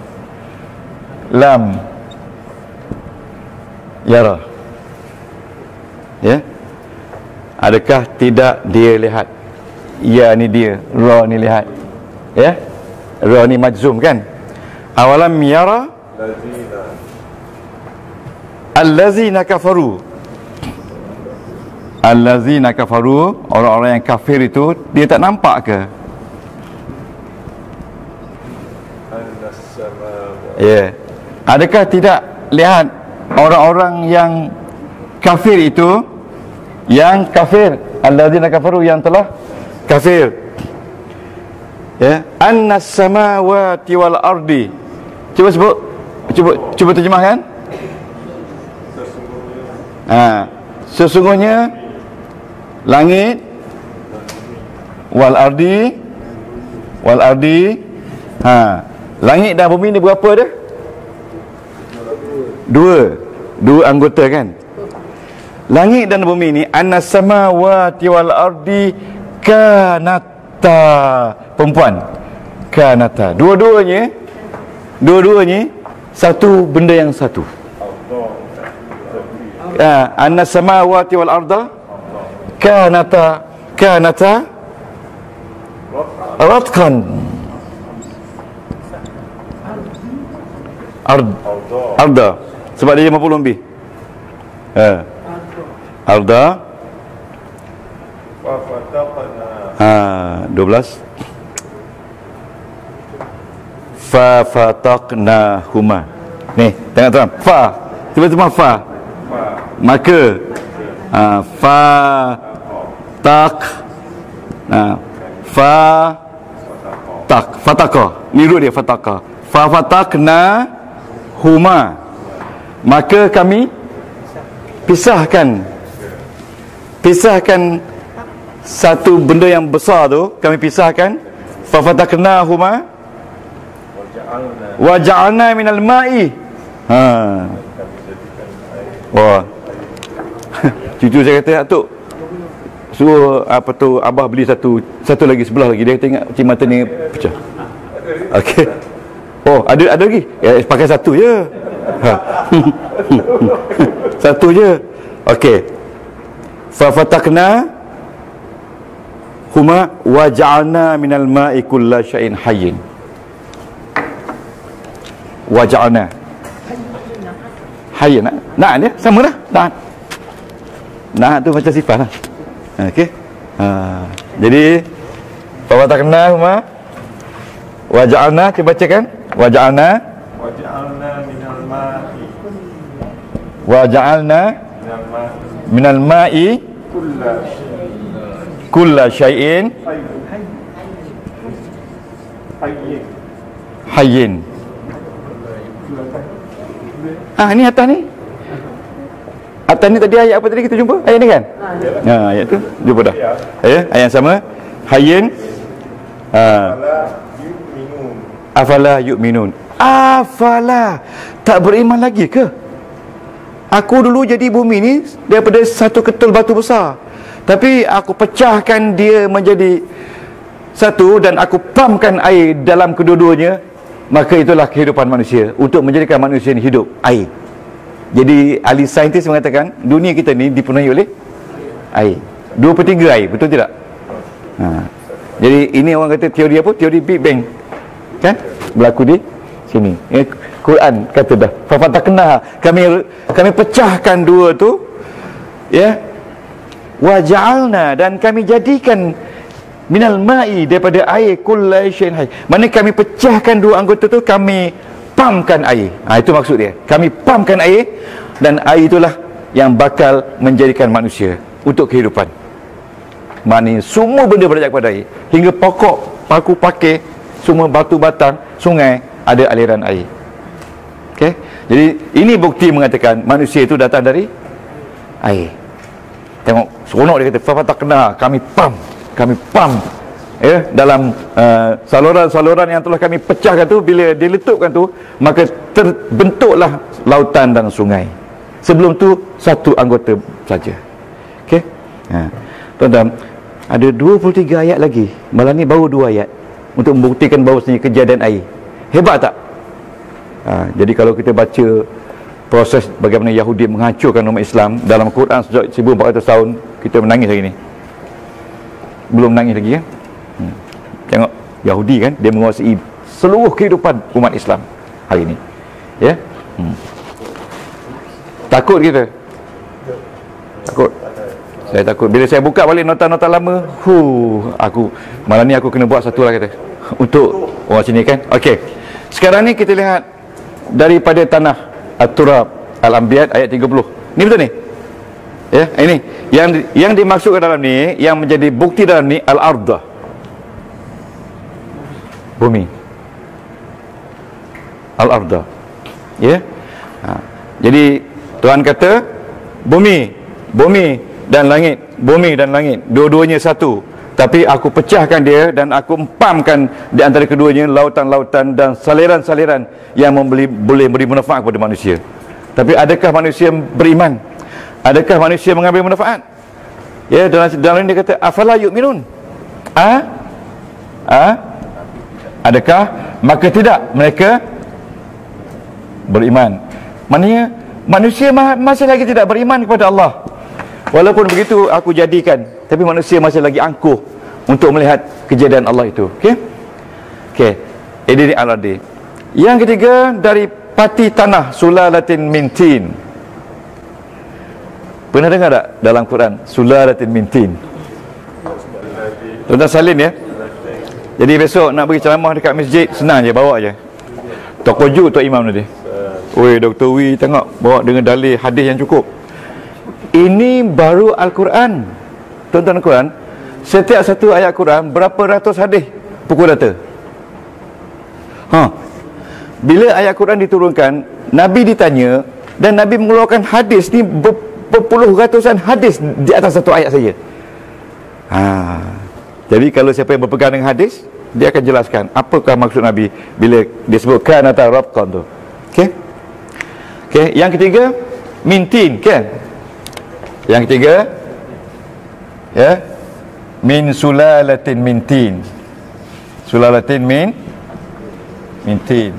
Lam yara. Ya. Adakah tidak dia lihat? Ya ni dia, ra ni lihat. Ya. Ra ni majzum kan? Awalam yara allazina kafaru. Allazina kafaru, orang-orang yang kafir itu dia tak nampak ke? Ya. Yeah. Adakah tidak lihat orang-orang yang kafir itu, yang kafir, allazina kafaru, yang telah kafir. Ya, annas samawati wal ardi. Cuba sebut, cuba cuba terjemahkan. Ha, sesungguhnya langit wal ardi wal ardi. Ha, langit dan bumi ni berapa dia? Dua. Dua anggota kan? Langit dan bumi ni annas samawati wal ardi kanata. Perempuan. Kanata. Dua-duanya dua-duanya satu benda yang satu. Ah, annas samawati wal arda kanata kanata ratqan. Ard arda. Sebab dia lima puluh lebih. Ha. Arda. Ha, dua belas. Fa fataqnahuma. Ni, tengok tuan. Fa. Tiba-tiba fa. Maka ha, fa tak ha, fa tak fataka. Niru dia fataka. Fa fataqna huma. Maka kami pisahkan pisahkan satu benda yang besar tu, kami pisahkan. Fa fataqnahuma wa ja'alna minal ma'i. Ha. Wah. Cucu saya kata, Atuk, suruh apa tu abah beli satu satu lagi sebelah lagi. Dia tengok cik mata ni pecah. Okey. Oh, ada ada lagi. Ya, pakai satu je. Ha. Satu je. Okey. Fa fatakna huma wa ja'alna minal ma'i kulla syai'in hayyin. Wa ja'alna hayyin. Nah, dia sama dah. Nah. Nah tu macam sifat lah. Okey. Ha. Jadi fa fatakna huma wa ja'alna, kita bacakan. Wa ja'alna wa ja'alna minal ma'i wa ja'alna minal ma'i kulla syai'in hayyin. hayyin. Ah, ni atas ni. Atas ni tadi ayat apa tadi kita jumpa? Ayat ni kan? Ha, ha ayat tu jumpa dah. Ya, ayat yang sama. Hayyin. Ha. Afala yu'minun. Afala, tak beriman lagi ke? Aku dulu jadi bumi ni daripada satu ketul batu besar, tapi aku pecahkan dia menjadi satu dan aku pumpkan air dalam kedua-duanya. Maka itulah kehidupan manusia, untuk menjadikan manusia ni hidup, air. Jadi ahli saintis mengatakan dunia kita ni dipenuhi oleh air. Dua per tiga air, betul tidak? Ha. Jadi ini orang kata teori apa? Teori Big Bang. Kan? Berlaku di sini. Quran kata dah, fafatakna, kami kami pecahkan dua tu, ya, wa ja'alna, dan kami jadikan minal ma'i, daripada air, kullai syai'in hayy, mana kami pecahkan dua anggota tu, kami pamkan air. Ha, itu maksud dia, kami pamkan air, dan air itulah yang bakal menjadikan manusia untuk kehidupan. Maknanya semua benda berajak kepada air, hingga pokok, paku pakai, semua batu batang, sungai, ada aliran air. Okay? Jadi ini bukti mengatakan manusia itu datang dari air. Tengok, seronok dia kata, fafatakna, kami pam, kami pam, ya, dalam uh, saluran-saluran yang telah kami pecahkan tu, bila diletupkan tu, maka terbentuklah lautan dan sungai. Sebelum tu satu anggota saja. Okey. Ha. Tuan-tuan, ada dua puluh tiga ayat lagi. Malam ni baru dua ayat untuk membuktikan bahawasanya kejadian air. Hebat tak? Ha, jadi kalau kita baca proses bagaimana Yahudi menghancurkan umat Islam dalam Quran sejak seribu empat ratus tahun, kita menangis hari ni. Belum menangis lagi, ya? Hmm. Tengok Yahudi kan, dia menguasai seluruh kehidupan umat Islam hari ni, ya. Hmm. Takut kita? Takut? Saya takut. Bila saya buka balik nota-nota lama, huh, aku malam ni aku kena buat satu lah kata, untuk orang sini kan. Okey, sekarang ni kita lihat daripada tanah At-Turab Al-Anbiya ayat tiga puluh. Ni betul ni? Ya, ini yang yang dimaksudkan dalam ni, yang menjadi bukti dalam ni, al-ardh, bumi. Al-ardh. Ya. Ha. Jadi Tuhan kata bumi, bumi dan langit, bumi dan langit, dua-duanya satu. Tapi aku pecahkan dia dan aku empamkan di antara keduanya lautan-lautan dan saliran-saliran yang membeli, boleh beri manfaat kepada manusia. Tapi adakah manusia beriman? Adakah manusia mengambil manfaat? Ya, dalam dalam ini dia kata afala yu'minun. Ah? Ah? Adakah? Maka tidak mereka beriman. Maknanya manusia masih lagi tidak beriman kepada Allah. Walaupun begitu aku jadikan, tapi manusia masih lagi angkuh untuk melihat kejadian Allah itu. Okey? Okey. Ini al-ardi. Yang ketiga, dari pati tanah, sulalatin min tin. Pernah dengar tak dalam Quran sulalatin min tin? Tuan-tuan salin ya. Jadi besok nak bagi ceramah dekat masjid, senang je, bawa je. Tok Koju, Tok Imam tadi. Oi, Doktor Wi tengok bawa dengan dalil hadis yang cukup. Ini baru Al-Quran. Tuan-tuan Al-Quran, setiap satu ayat Quran berapa ratus hadis? Pukul data. Ha. Bila ayat Quran diturunkan, Nabi ditanya dan Nabi mengeluarkan hadis ni ber, berpuluh ratusan hadis di atas satu ayat saja. Ha. Jadi kalau siapa yang berpegang dengan hadis, dia akan jelaskan apakah maksud Nabi bila disebutkan atau rabqan tu. Okey? Okey, yang ketiga mintin kan? Yang ketiga, ya, min sulalatin min tin. Sulalatin min min tin.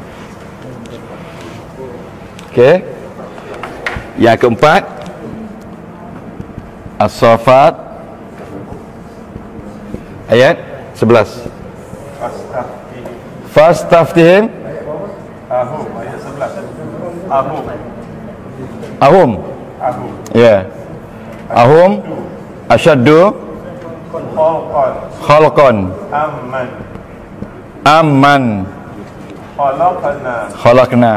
Okey. Yang keempat, As-Saffat ayat sebelas. Fastaftihim. Ahum ayat sebelas. Ahum. Ahum. Ahum. Ya. Ahum asyaddu Khalqan. khalqan Amman. amman Khalaqna. khalaqna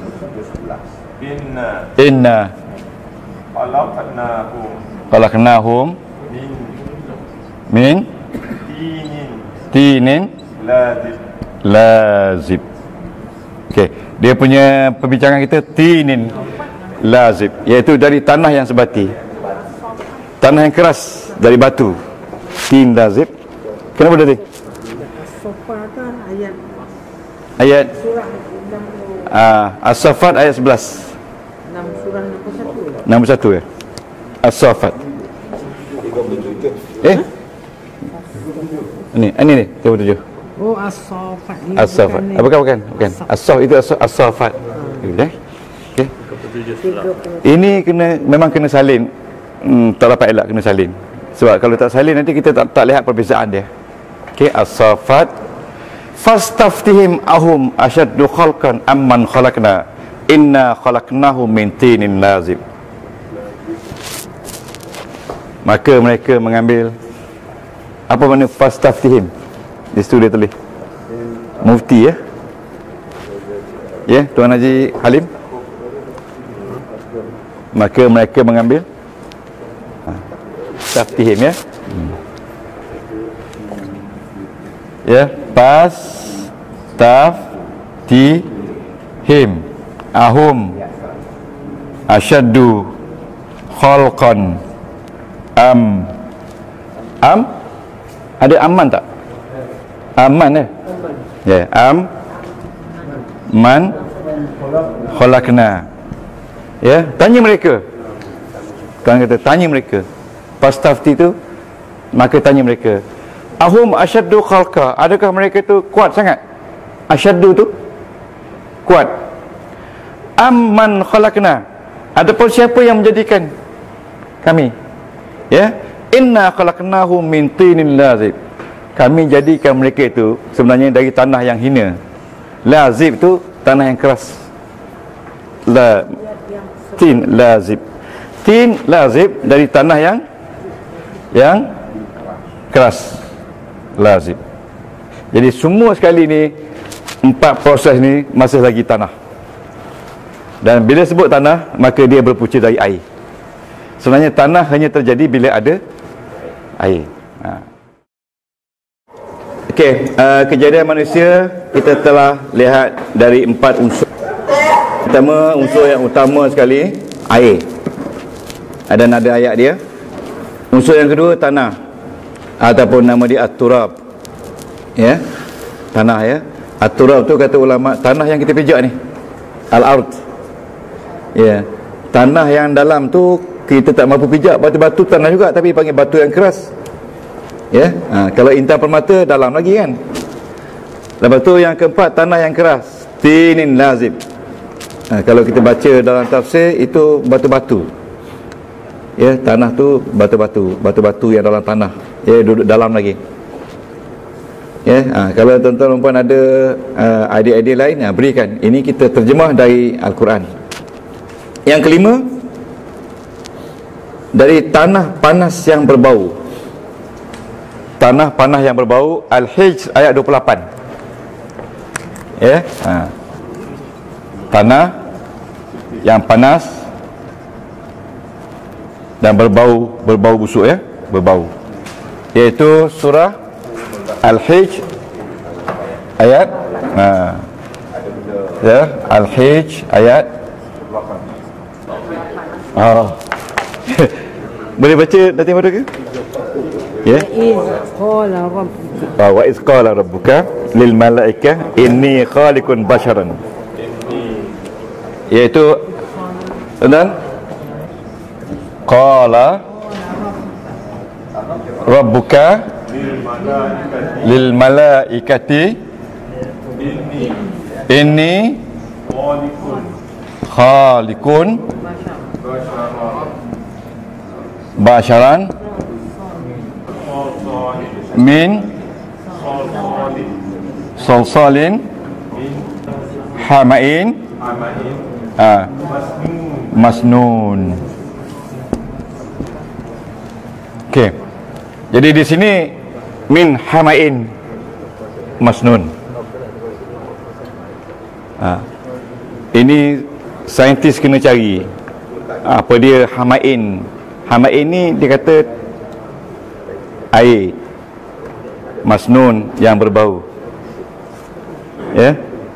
Inna. inna Khalaqnahum. khalaqnahum Min. min Tinin. tinin Lazib. lazib. Okey, dia punya perbincangan kita tinin lazib, iaitu dari tanah yang sebati, tanah yang keras dari batu. Tin lazib. Kenapa tadi? As-Saffat ayat Ayat surah enam puluh uh, As-Saffat ayat sebelas. enam surah enam puluh satu. enam puluh satu ya. As-Saffat. Eh? Ini, ini ni, tiga puluh tujuh. Oh, As-Saffat ni. As-Saffat. bukan ni. Ah, bukan bukan, bukan. As-Saff itu As- As-Saffat. Okey. Okey. Ini kena memang kena salin. Hmm, tak dapat elak kena salin. Sebab kalau tak salin nanti kita tak, tak lihat perbezaan dia. Okey, As-Saffat fastaftihim ahum asyaddu khalqan amman khalaqna inna khalaqnahum min tinin lazib. Maka mereka mengambil, apa makna fastaftihim? Di situ dia tulis mufti, ya. Ya, Tuan Haji Halim. Maka mereka mengambil taftihim, ya. Hmm. Ya, pas taf ti him ahum asyaddu khalqan am am ada aman tak? Aman, eh? Ya, am man khalaqna. Ya, tanya mereka. Tuan kata tanya mereka. Pas tafti tu, maka tanya mereka, ahum asyaddu khalqa, adakah mereka tu kuat sangat? Asyaddu tu kuat. Amman khalaqna, adapun siapa yang menjadikan kami? Ya, inna khalaqnahum min tinin lazib, kami jadikan mereka itu sebenarnya dari tanah yang hina. Lazib tu tanah yang keras. La tin lazib, tin lazib dari tanah yang yang keras, lazib. Jadi semua sekali ni empat proses ni masih lagi tanah. Dan bila sebut tanah, maka dia berpunca dari air. Sebenarnya tanah hanya terjadi bila ada air. Ha. Okey, uh, kejadian manusia kita telah lihat dari empat unsur. Pertama, unsur yang utama sekali, air. Dan ada ayat dia. Unsur yang kedua, tanah, ataupun nama dia at-turab. Ya, tanah, ya. At-turab tu kata ulama, tanah yang kita pijak ni, al-ard. Ya, tanah yang dalam tu kita tak mampu pijak. Batu-batu tanah juga, tapi panggil batu yang keras. Ya, ha, kalau intan permata dalam lagi kan. Lepas tu yang keempat, tanah yang keras, tinin lazib. Ha, kalau kita baca dalam tafsir, itu batu-batu. Ya, tanah tu batu-batu, batu-batu yang dalam tanah, ya, duduk dalam lagi. Ya, ha, kalau tuan-tuan dan puan ada uh, idea-idea lain, ha, berikan. Ini kita terjemah dari Al-Quran. Yang kelima, dari tanah panas yang berbau. Tanah panas yang berbau, Al-Hijr ayat dua puluh lapan. Ya, ha. Tanah yang panas dan berbau, berbau busuk, ya, berbau. Iaitu surah Al-Hijr ayat ha. Ya, Al-Hijr ayat oh. Boleh baca nanti pada ke? Ya. Qala rabbuka Wa iz qala rabbuka lil malaikah inni khaliqun basharan. Iaitu dan qala rabbuka lil malaikati inni khaliqun basharan min salsalin hamain ah, masnun. Okey. Jadi di sini min hamain masnun. Ah. Ini saintis kena cari apa dia hamain. Hamain ni dia kata air masnun yang berbau. Ya.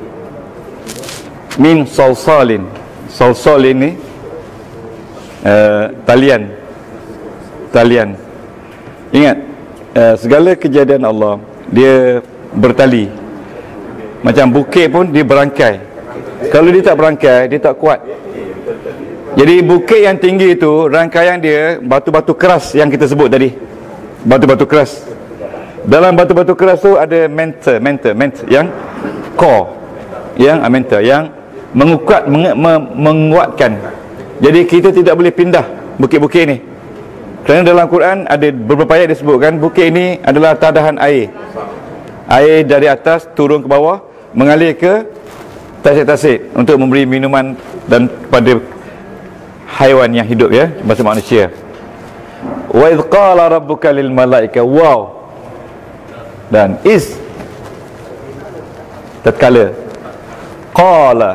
Min salsalin. Salsalin ni uh, talian. Talian. Ingat, uh, segala kejadian Allah dia bertali. Macam bukit pun dia berangkai. Kalau dia tak berangkai, dia tak kuat. Jadi bukit yang tinggi itu, rangkaian dia batu-batu keras yang kita sebut tadi. Batu-batu keras. Dalam batu-batu keras tu ada mentor, mentor, mentor yang core, yang mentor yang menguat, meng, meng, menguatkan. Jadi kita tidak boleh pindah bukit-bukit ni. Kerana dalam Quran ada beberapa ayat disebutkan bukit ini adalah tadahan air. Air dari atas turun ke bawah, mengalir ke tasik-tasik untuk memberi minuman dan pada haiwan yang hidup, ya, masa manusia. Wa idh qala rabbuka lil malaika, wow, dan is tatkala qala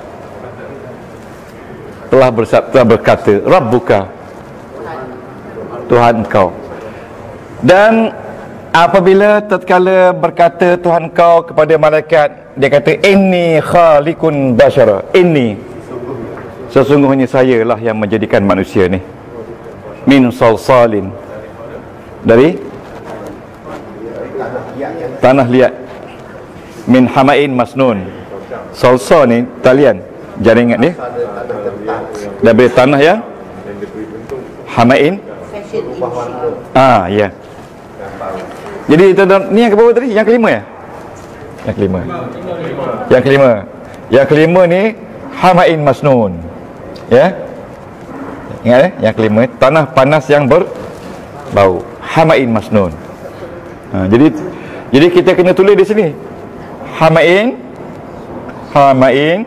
telah bersabda, berkata, rabbuka, Tuhan kau. Dan apabila tatkala berkata Tuhan kau kepada malaikat, dia kata inni khaliqun basyara, inni, sesungguhnya saya lah yang menjadikan manusia ni, min salsalin, dari tanah liat, min hamain masnun. Salsal ni talian, jangan ingat ni, daripada tanah yang hamain. Ah, ya. Jadi ni yang ke bawah tadi, yang kelima ya? Yang kelima. Yang kelima. Yang kelima ni hamain masnun. Ya. Ingat eh, yang kelima, tanah panas yang berbau. Hamain masnun. Ha, jadi jadi kita kena tulis di sini. Hamain hamain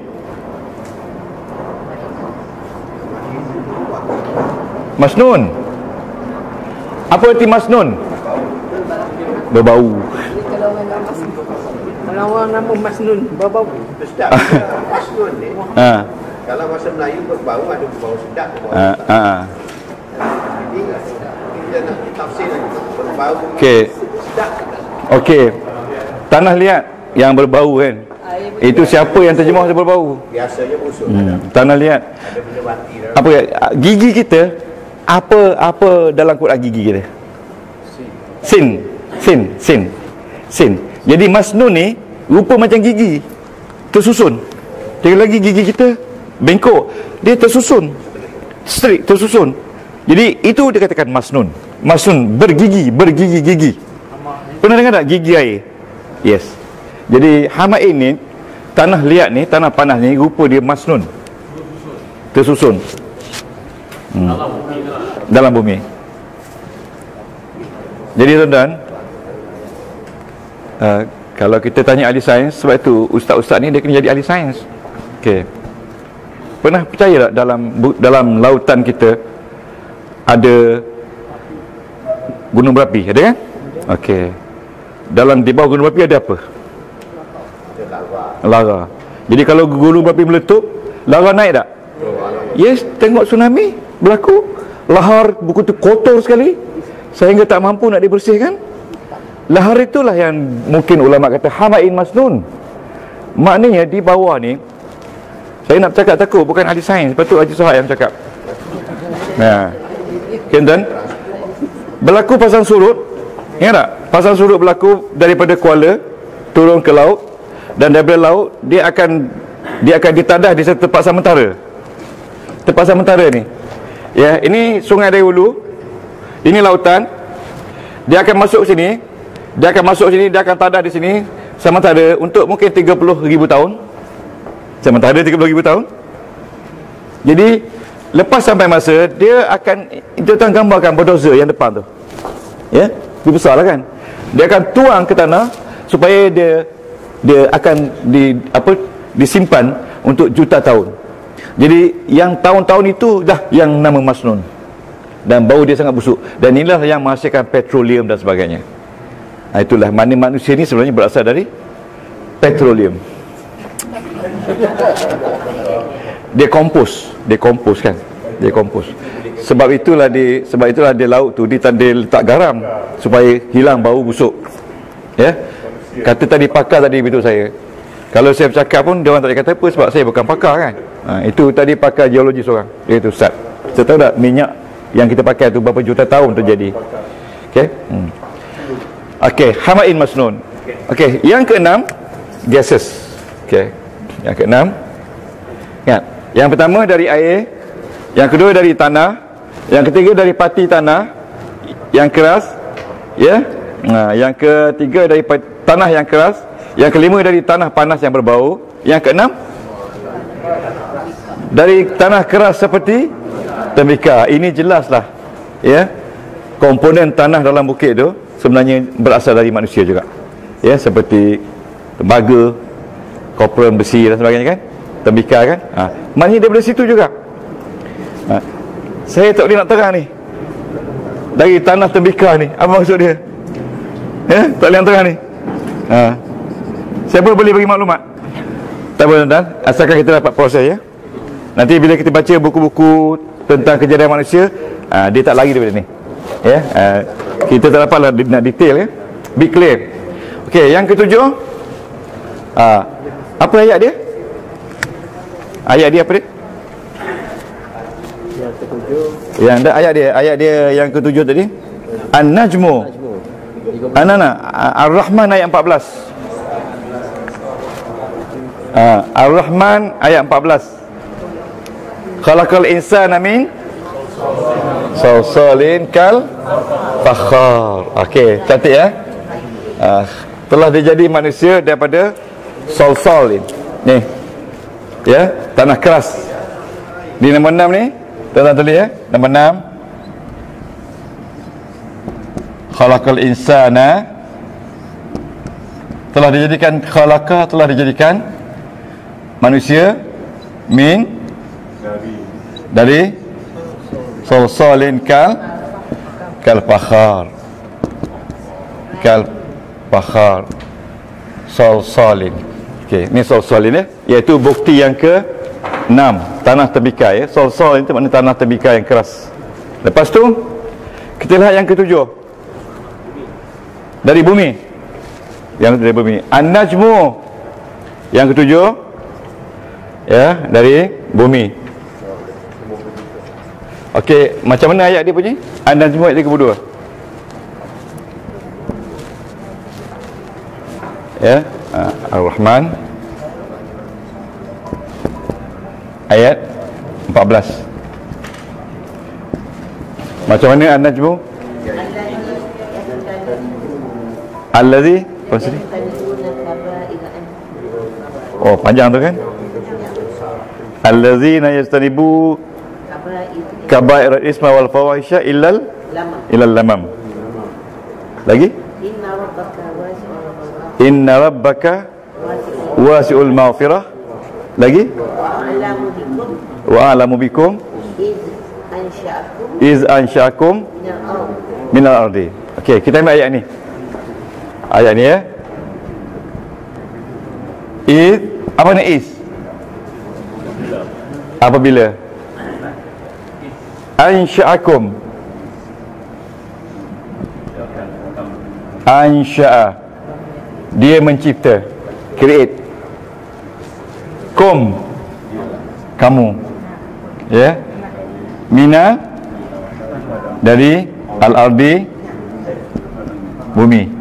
masnun. Apa arti masnun? Berbau. Kalau orang nama Masnun, berbau. Ustaz, Masnun ni, Ha. kalau bahasa Melayu berbau, ada berbau sedap, berbau Ha, sedap. ha. Jadi kita nak tafsir lagi, berbau Okey. sedap. Okey. Tanah liat yang berbau kan. Itu siapa yang terjemah dia berbau? Biasanya busuk. Hmm. Tanah liat. Ada benda mati dalam. Apa ya? Gigi kita, apa apa dalam Quran gigi kita? Sin. Sin, sin. Sin. Jadi masnun ni rupa macam gigi, tersusun. Tengok lagi gigi kita bengkok, dia tersusun, straight, tersusun. Jadi itu dikatakan masnun. Masnun, bergigi, bergigi-gigi. Pernah dengar tak gigi air? Yes. Jadi hamain ni, tanah liat ni, tanah panas ni, rupa dia masnun, tersusun. Hmm. Dalam bumi. Jadi tuan-tuan, uh, kalau kita tanya ahli sains, sebab itu ustaz-ustaz ni dia kena jadi ahli sains. Okey. Pernah percaya tak dalam dalam lautan kita ada gunung berapi, ada kan? Okey. Dalam di bawah gunung berapi ada apa? Lara. Jadi kalau gunung berapi meletup, lara naik tak? Yes, tengok tsunami berlaku, lahar begitu kotor sekali sehingga tak mampu nak dibersihkan. Lahar itulah yang mungkin ulama kata hamain masnun. Maknanya di bawah ni, saya nak bercakap takut bukan ahli sains, patut Haji Sohad yang bercakap. Nah, kan, berlaku pasang surut. Ingat tak? Pasang surut berlaku daripada Kuala turun ke laut, dan daripada laut dia akan dia akan ditadah di satu tempat sementara. Tempat sementara ni, ya, ini Sungai Dari Hulu, ini lautan. Dia akan masuk sini, dia akan masuk sini, dia akan tadah di sini sementara untuk mungkin tiga puluh ribu tahun. Sementara tiga puluh ribu tahun. Jadi lepas sampai masa dia akan, itu tuan gambarkan bulldozer yang depan tu. Ya, dia besarlah kan. Dia akan tuang ke tanah supaya dia dia akan di apa disimpan untuk juta tahun. Jadi yang tahun-tahun itu dah yang nama masnun. Dan bau dia sangat busuk. Dan inilah yang menghasilkan petroleum dan sebagainya. Nah, itulah mana manusia ni sebenarnya berasal dari petroleum. Dia kompos, dia kompos kan. Dia kompos. Sebab itulah di sebab itulah di laut tu dia, dia letak garam supaya hilang bau busuk. Ya. Kata tadi pakar tadi beritahu saya. Kalau saya bercakap pun dia orang tak kata apa sebab saya bukan pakar kan. Ha, itu tadi pakar geologi seorang. Dia itu Ustaz. Saya tahu tak minyak yang kita pakai tu berapa juta tahun terjadi. Okey. Hmm. Okey, hamain masnun. Okey, yang keenam gases. Okey. Yang keenam. Ingat, yang pertama dari air, yang kedua dari tanah, yang ketiga dari pati tanah yang keras, ya. Nah, yang ketiga dari tanah yang keras, yang kelima dari tanah panas yang berbau, yang keenam dari tanah keras seperti tembikar. Ini jelaslah, ya, komponen tanah dalam bukit tu sebenarnya berasal dari manusia juga. Ya, seperti tembaga, koperan besi dan sebagainya kan, tembikar kan. Ha, maknanya daripada situ juga. Ha, saya tak boleh nak terang ni. Dari tanah tembikar ni, apa maksud dia? Ya, tak boleh nak terang ni. Ha. Siapa boleh bagi maklumat? Tak boleh, tuan-tuan, asalkan kita dapat proses ya. Nanti bila kita baca buku-buku tentang kejadian manusia, ha, dia tak lari daripada ni. Ya, ha, kita tak dapatlah nak detail ya. Be clear. Okey, yang ketujuh, ha, apa ayat dia? Ayat dia apa dia? Yang ketujuh. Yang ada ayat dia, ayat dia yang ketujuh tadi. An-Najmu. Anana, Ar-Rahman ayat empat belas. Ha, Ar-Rahman ayat empat belas. Khalaqal insana min salsalin kal fakhar. Okey, cantik ya. Ha, telah dijadi manusia daripada salsalin. Ni. Ya, tanah keras. Di nombor enam ni, tuan-tuan tulis ya. Nombor enam. Khalaqal insana, telah dijadikan, khalaqa telah dijadikan manusia min, dari salsalin kal kal fakhar. Kal fakhar. Salsalin. Okey, ni salsalin ya, iaitu bukti yang ke enam, tanah tembikar ya. Salsalin itu maknanya tanah tembikar yang keras. Lepas tu kita lihat yang ketujuh, dari bumi. Yang dari bumi. An-Najmu yang ketujuh, ya, dari bumi. Okey, macam mana ayat dia bunyi? An-Najmu ayat tiga puluh dua. Ya, uh, Ar-Rahman ayat empat belas. Macam mana An-Najmu? Allazi, apa sini? Oh, panjang tu kan? Allazina yastanibu kaba'ir al-isma wal fawahisha illal illal lamam. Lagi? Inna rabbaka wasi'ul maghfirah. Lagi? Wa a'lamu bikum iz ansha'akum minal ardi. Okey, kita ambil ayat ni. Ayat ni ya. Iz, apa ni iz? Apabila ansha'akum, ansha'a, dia mencipta, create, kum, kamu, ya, mina, dari al-ardi, bumi.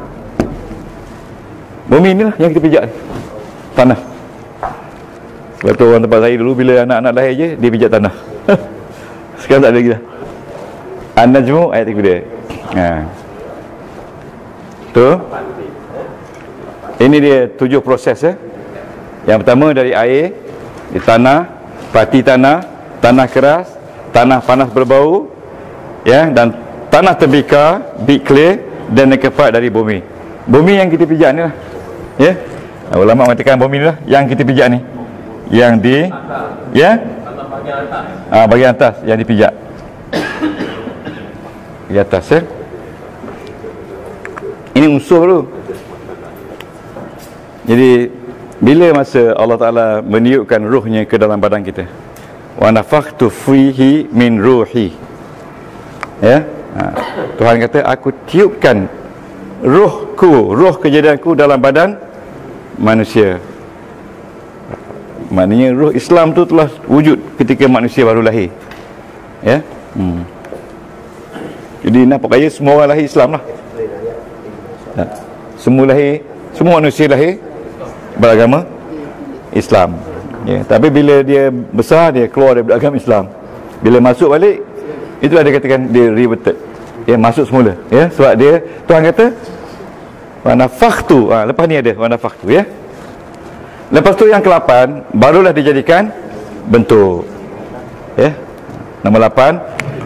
Bumi inilah yang kita pijak, tanah. Sebab tu orang tempat saya dulu, bila anak-anak lahir je, dia pijak tanah. Sekarang tak ada lagi dah. An-Najmu ayat tiga dia. Ha. Tu. Ini dia tujuh proses ya. Yang pertama dari air, di tanah, pati tanah, tanah keras, tanah panas berbau, ya, dan tanah tembikar, big clay, dan yang keempat dari bumi. Bumi yang kita pijak ni lah. Ya. Ulama mengatakan bumi ni lah yang kita pijak ni. Yang di, ya, ah, bahagian atas yang dipijak. Di atas ya. Ini unsur dulu. Jadi bila masa Allah Ta'ala meniupkan ruhnya ke dalam badan kita, wa nafakhtu fihi min ruhi, ya, ha, Tuhan kata aku tiupkan ruhku, ruh kejadianku dalam badan manusia. Maknanya ruh Islam tu telah wujud ketika manusia baru lahir, ya. hmm. Jadi nampak kaya semua orang lahir Islam lah, ya. Semua lahir, semua manusia lahir beragama Islam, ya. Tapi bila dia besar, dia keluar dari agama Islam. Bila masuk balik, itulah dia katakan dia reverted, ya, masuk semula, ya. Sebab dia, Tuhan kata wa nafakhtu, ha, lepas ni ada wa nafakhtu, ya. Lepas tu yang kelapan, barulah dijadikan bentuk, ya. Nombor lapan,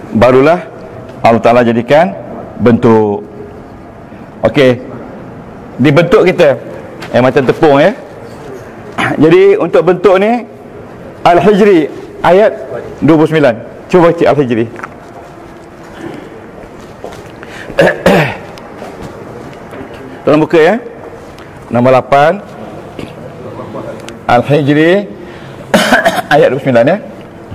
barulah Allah Ta'ala jadikan bentuk. Okey, dibentuk kita. Eh macam tepung ya. Jadi untuk bentuk ni Al-Hijri ayat dua puluh sembilan. Cuba baca Al-Hijri. Tolong buka ya. Nombor lapan Al-Hijri ayat dua puluh sembilan ya.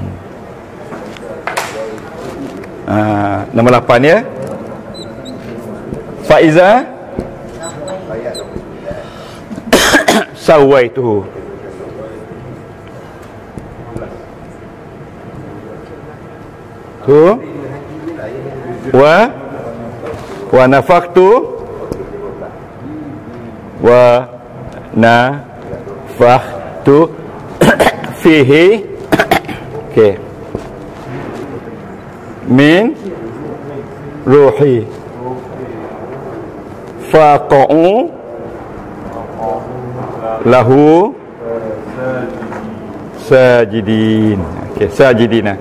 Ah, nombor lapan ya. Faiza sawaituhu tu wa wa nafaktu wa nafaktu fihi okey min ruhi faqa'u lahu sajidin. Okey, sajidina.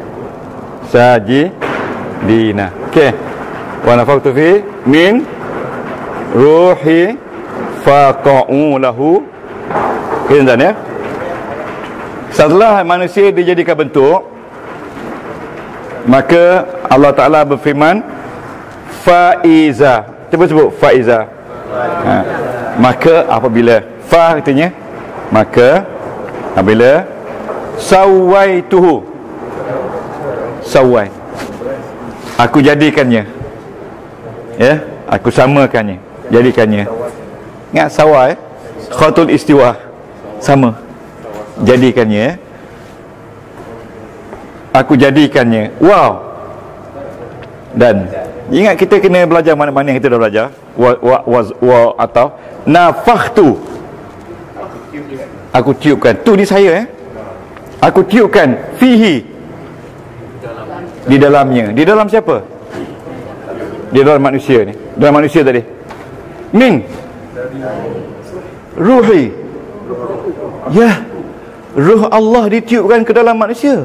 Sajidina. Okey. Wa nafaqtu fi min ruhi faqa'u lahu. Okey, tuan ya. Setelah manusia dijadikan bentuk, maka Allah Taala berfirman faiza. Cuba sebut faiza. Ha. Maka apabila fa artinya maka apabila sawaituhu sawai aku jadikannya ya aku samakannya jadikannya. Ingat sawai khatul istiwa sama jadikannya aku jadikannya. Wow. Dan ingat kita kena belajar mana-mana yang kita dah belajar wa wa wa, wa atau nafakhtu aku tiupkan tu di saya eh aku tiupkan fihi di dalamnya. Di dalam siapa? Di dalam manusia ni. Dalam manusia tadi min ruhi ya ruh Allah ditiupkan ke dalam manusia.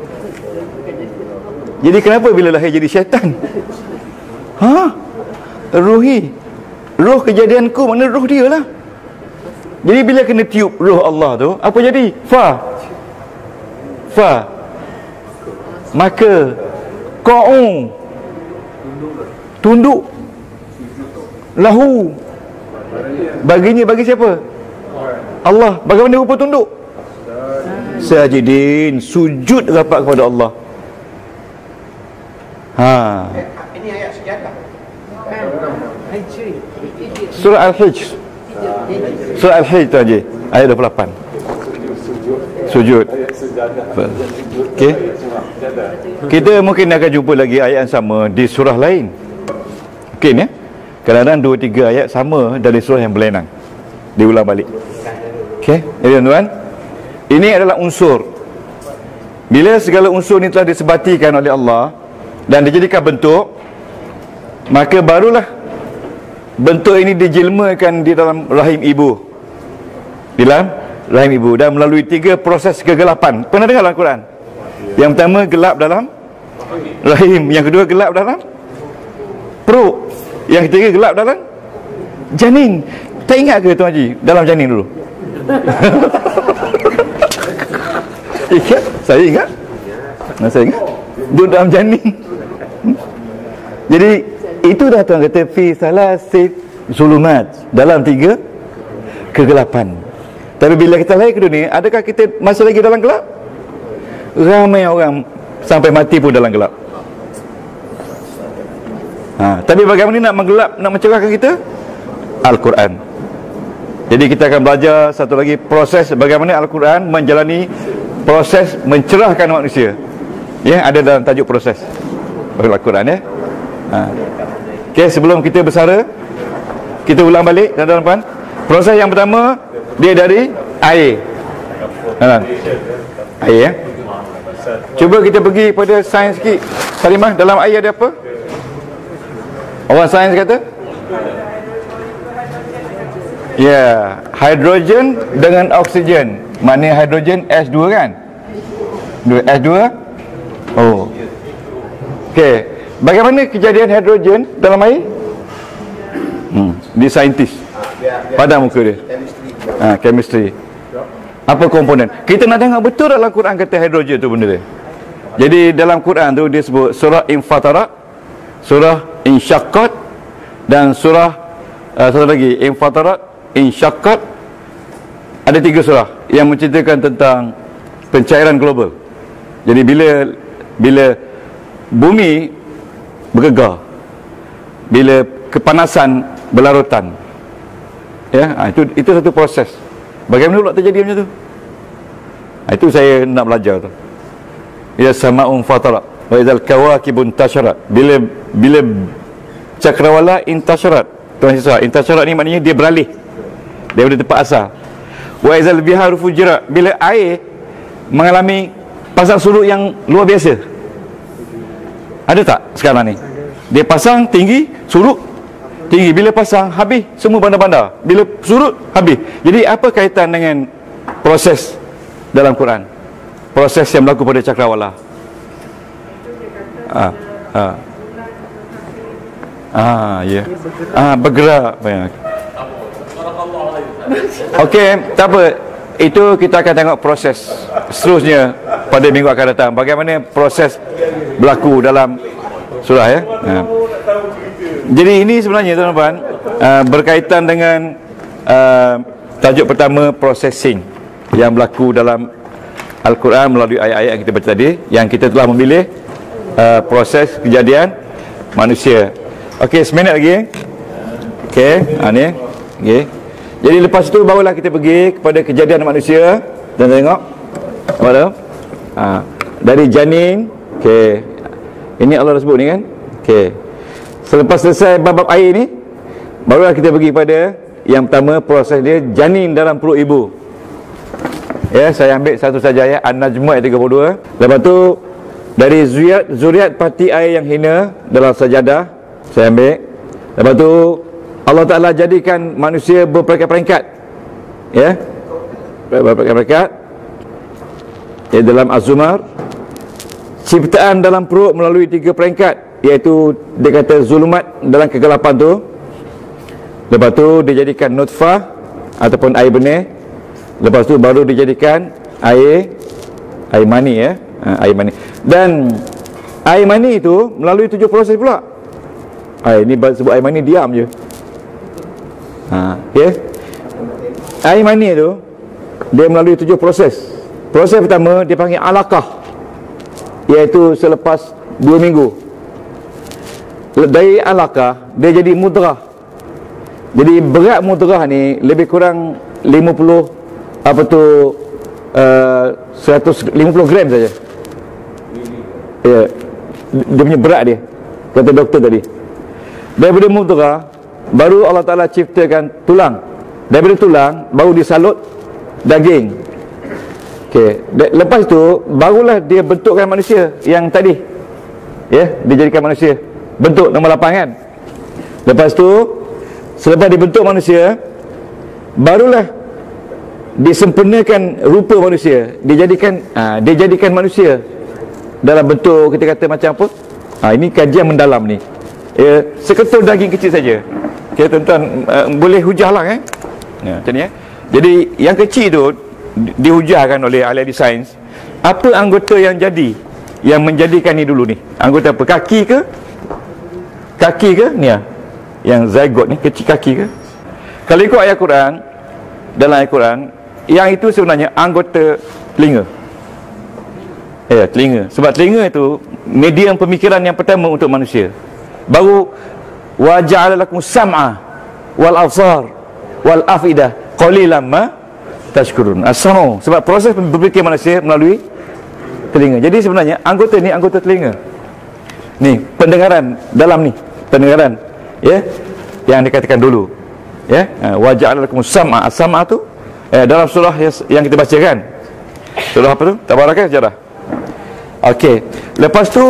Jadi kenapa bila lahir jadi syaitan? Ha? Ruhi. Ruh kejadianku mana ruh dia lah. Jadi bila kena tiup ruh Allah tu, apa jadi? Fa. Fa. Maka qa'u tunduk. Lahu. Baginya bagi siapa? Allah. Bagaimana rupa tunduk? Sajidin, sujud rapat kepada Allah. Ha. Ini ayat sejadah. Surah Al-Hijr. Surah Al-Hijr tu aja. Ayat dua puluh lapan. Sujud. Okey. Kita mungkin akan jumpa lagi ayat yang sama di surah lain. Mungkin ya. Kadang-kadang dua tiga ayat sama dari surah yang berlainan. Diulang balik. Okey. Jadi tuan-tuan, ini adalah unsur. Bila segala unsur ini telah disebatikan oleh Allah dan dijadikan bentuk, maka barulah bentuk ini dijelmakan di dalam rahim ibu. Di dalam rahim ibu dan melalui tiga proses kegelapan. Pernah dengar dalam Quran? Yang pertama gelap dalam rahim, yang kedua gelap dalam perut, yang ketiga gelap dalam janin. Tak ingat ke Tuan Haji dalam janin dulu? Ingat? Saya ingat. Nah, saya ingat. Duduk dalam janin. Jadi itu dah Tuan kata fi salasit zulumat, dalam tiga kegelapan. Tapi bila kita lahir ke dunia, adakah kita masih lagi dalam gelap? Ramai orang sampai mati pun dalam gelap. Ha, tapi bagaimana nak menggelap, nak mencerahkan kita? Al-Quran. Jadi kita akan belajar satu lagi proses bagaimana Al-Quran menjalani proses mencerahkan manusia. Ya, ada dalam tajuk proses Al-Quran ya. Ha. Okey, sebelum kita bersara, kita ulang balik tuan-tuan. Proses yang pertama dia dari air. Ha. Air ya. Cuba kita pergi pada sains sikit. Salimah, dalam air ada apa? Orang sains kata? Ya, yeah, hidrogen dengan oksigen. Maknanya hidrogen S dua kan? S dua. Oh. Okey. Bagaimana kejadian hidrogen dalam air? Hmm, di saintis. Pada muka dia. Ha, chemistry. Apa komponen? Kita nak tengok betul dalam Quran kata hidrogen tu benda dia. Jadi dalam Quran tu dia sebut surah Infatarat, surah Insyaqqat dan surah uh, satu lagi Infatarat, Insyaqqat. Ada tiga surah yang menceritakan tentang pencairan global. Jadi bila bila bumi bergegar, bila kepanasan berlarutan, ya, ha, itu itu satu proses. Bagaimana pula terjadi macam tu? Ha, itu saya nak belajar tu. Ya sama'un fatarat wa idzal kawakibun tasharat. Bila bila cakrawala intasharat. Tuan sisa, intasharat ni maknanya dia beralih daripada tempat asal. Wa idzal biharu fujirat. Bila air mengalami pasang surut yang luar biasa. Ada tak sekarang ni? Dia pasang tinggi, surut tinggi. Bila pasang habis semua bandar-bandar. Bila surut habis. Jadi apa kaitan dengan proses dalam Quran? Proses yang berlaku pada cakrawala. Ah, ah. Ah, ya. Ah, bergerak banyak. Okey, tak apa. Itu kita akan tengok proses seterusnya pada minggu akan datang. Bagaimana proses berlaku dalam surah, ya. Ha. Jadi ini sebenarnya tuan-tuan uh, berkaitan dengan uh, tajuk pertama, processing yang berlaku dalam Al-Quran melalui ayat-ayat yang kita baca tadi, yang kita telah memilih uh, proses kejadian manusia. Okey, seminit lagi. Okey, ha ni. Okey. Jadi lepas itu barulah kita pergi kepada kejadian manusia dan tengok apa tu? Ha, dari janin. Okey. Ini Allah dah sebut ni kan? Okey. Selepas selesai bab-bab air ni, barulah kita pergi pada yang pertama, proses dia janin dalam perut ibu. Ya, saya ambil satu saja ya, An-Najm ayat tiga puluh dua. Lepas tu dari zuriat zuriat parti air yang hina dalam sajadah, saya ambil. Lepas tu Allah Ta'ala jadikan manusia berperingkat-peringkat. Ya. Berperingkat-peringkat. Ya, dalam Az-Zumar, ciptaan dalam perut melalui tiga peringkat, iaitu dia kata zulumat, dalam kegelapan tu. Lepas tu dia jadikan nutfah ataupun air benih. Lepas tu baru dijadikan air air mani, ya. Ha, air mani. Dan air mani itu melalui tujuh proses pula. Ha, ini sebut air mani diam je. Ha, ya. Air mani itu dia melalui tujuh proses. Proses pertama dipanggil alaqah, iaitu selepas dua minggu. Dari alaqah dia jadi mudrah. Jadi berat mudrah ni lebih kurang lima puluh apa tu uh, seratus lima puluh gram saja. Ya. Dia punya berat dia, kata doktor tadi. Daripada mudrah baru Allah Ta'ala ciptakan tulang. Daripada tulang baru disalut daging. Okey, lepas tu barulah dia bentukkan manusia yang tadi. Ya, dijadikan manusia. Bentuk nombor lapan kan. Lepas tu selepas dibentuk manusia, barulah disempurnakan rupa manusia, dijadikan ha, dijadikan manusia dalam bentuk kita kata macam apa? Ha, ini kajian mendalam ni. Ya, seketul daging kecil saja. Okay, tuan-tuan uh, boleh hujahlah eh. Ya, macam ni eh. Jadi yang kecil tu dihujahkan oleh ahli-ahli sains. Apa anggota yang jadi, yang menjadikan ni dulu ni? Anggota apa? Kaki ke? Kaki ke? Ni ah. Yang zygote ni kecil kaki ke? Kalau ikut ayat Quran, dalam ayat Quran, yang itu sebenarnya anggota telinga. Ya, telinga. Sebab telinga itu medium pemikiran yang pertama untuk manusia. Baru wa ja'ala lakum sam'a wal absar wal afidah qalilan ma tashkurun. As-sam'u, sebab proses berfikir manusia melalui telinga. Jadi sebenarnya anggota ni anggota telinga. Ni pendengaran dalam ni, pendengaran, ya, yang dikatakan dulu. Ya, wa ja'ala lakum sam'a. As-sam'a tu eh, dalam surah yang kita baca kan. Surah apa tu? Tabarakah sejarah. Okey. Lepas tu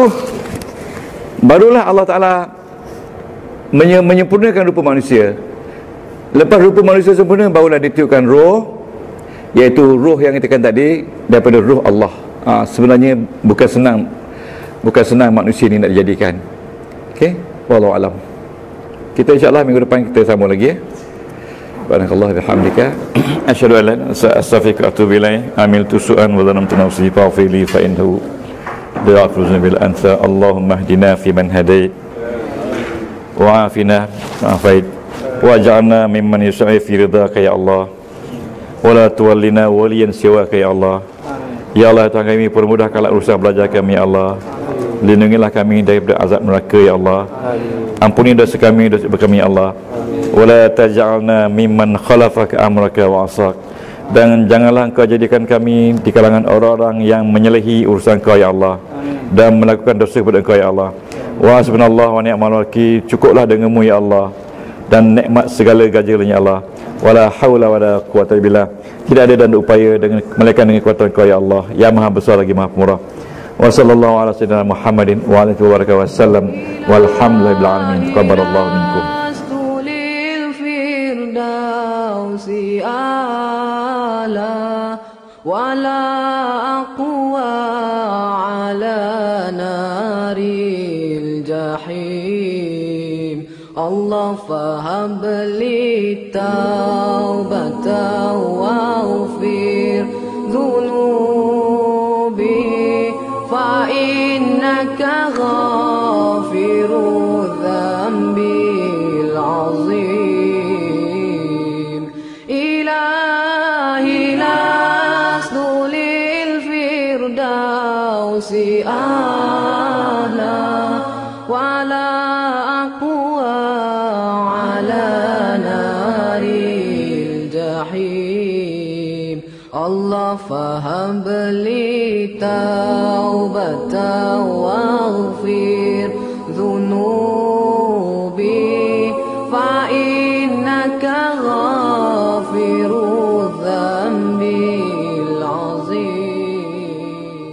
barulah Allah Ta'ala menyempurnakan rupa manusia. Lepas rupa manusia sempurna, barulah ditiupkan roh, iaitu roh yang kita katakan tadi, daripada roh Allah. Ha, sebenarnya bukan senang, bukan senang manusia ni nak dijadikan. Okey, wallahu alam. Kita insya-Allah minggu depan kita sambung lagi ya. subhanakallah bihamdika asyhadu an la ilaha illa anta astaghfiruka wa atubu ilaik. Amiltu su'an wa dhanamtu nafsi faghfir li fa innahu la yaghfiru bil anta. Allahumma hdina fi man hadait wa afina ma afait wa ja'alna mimman yus'i fi ridhaka ya Allah wa la tuwallina waliyan siwaka ya Allah. Ya Allah, Tuhan kami, permudahkanlah urusan belajar kami ya Allah. Lindungilah kami daripada azab neraka ya Allah. Ampuni dosa kami, dosa kami ya Allah. Wala taj'alna mimman khalafaka amraka wa asak. Dan janganlah Engkau jadikan kami di kalangan orang-orang yang menyelehi urusan Engkau ya Allah dan melakukan dosa kepada Engkau ya Allah. Wa hasbunallahu wa ni'mal wakil. Cukuplah denganmu ya Allah dan nikmat segala ganjarannya ya Allah. Wala haula wala quwwata billah. Tidak ada dan upaya dengan melainkan dengan kekuatan Engkau ya Allah, yang Maha Besar lagi Maha Pemurah. Wa sallallahu ala sayyidina Muhammadin wa alihi wa barakatuh wasallam walhamdulillahi bil alamin. Taqabbalallahu minkum. wala aqwa ala naril jahim. Allah fahab li taubata waghfir dhunubi fa innaka ghafiru dhanbil azim. Ilahi lasdu lil firdausi ahla wala aqwa ala naril jahim. Allah fahab li taubata waghfir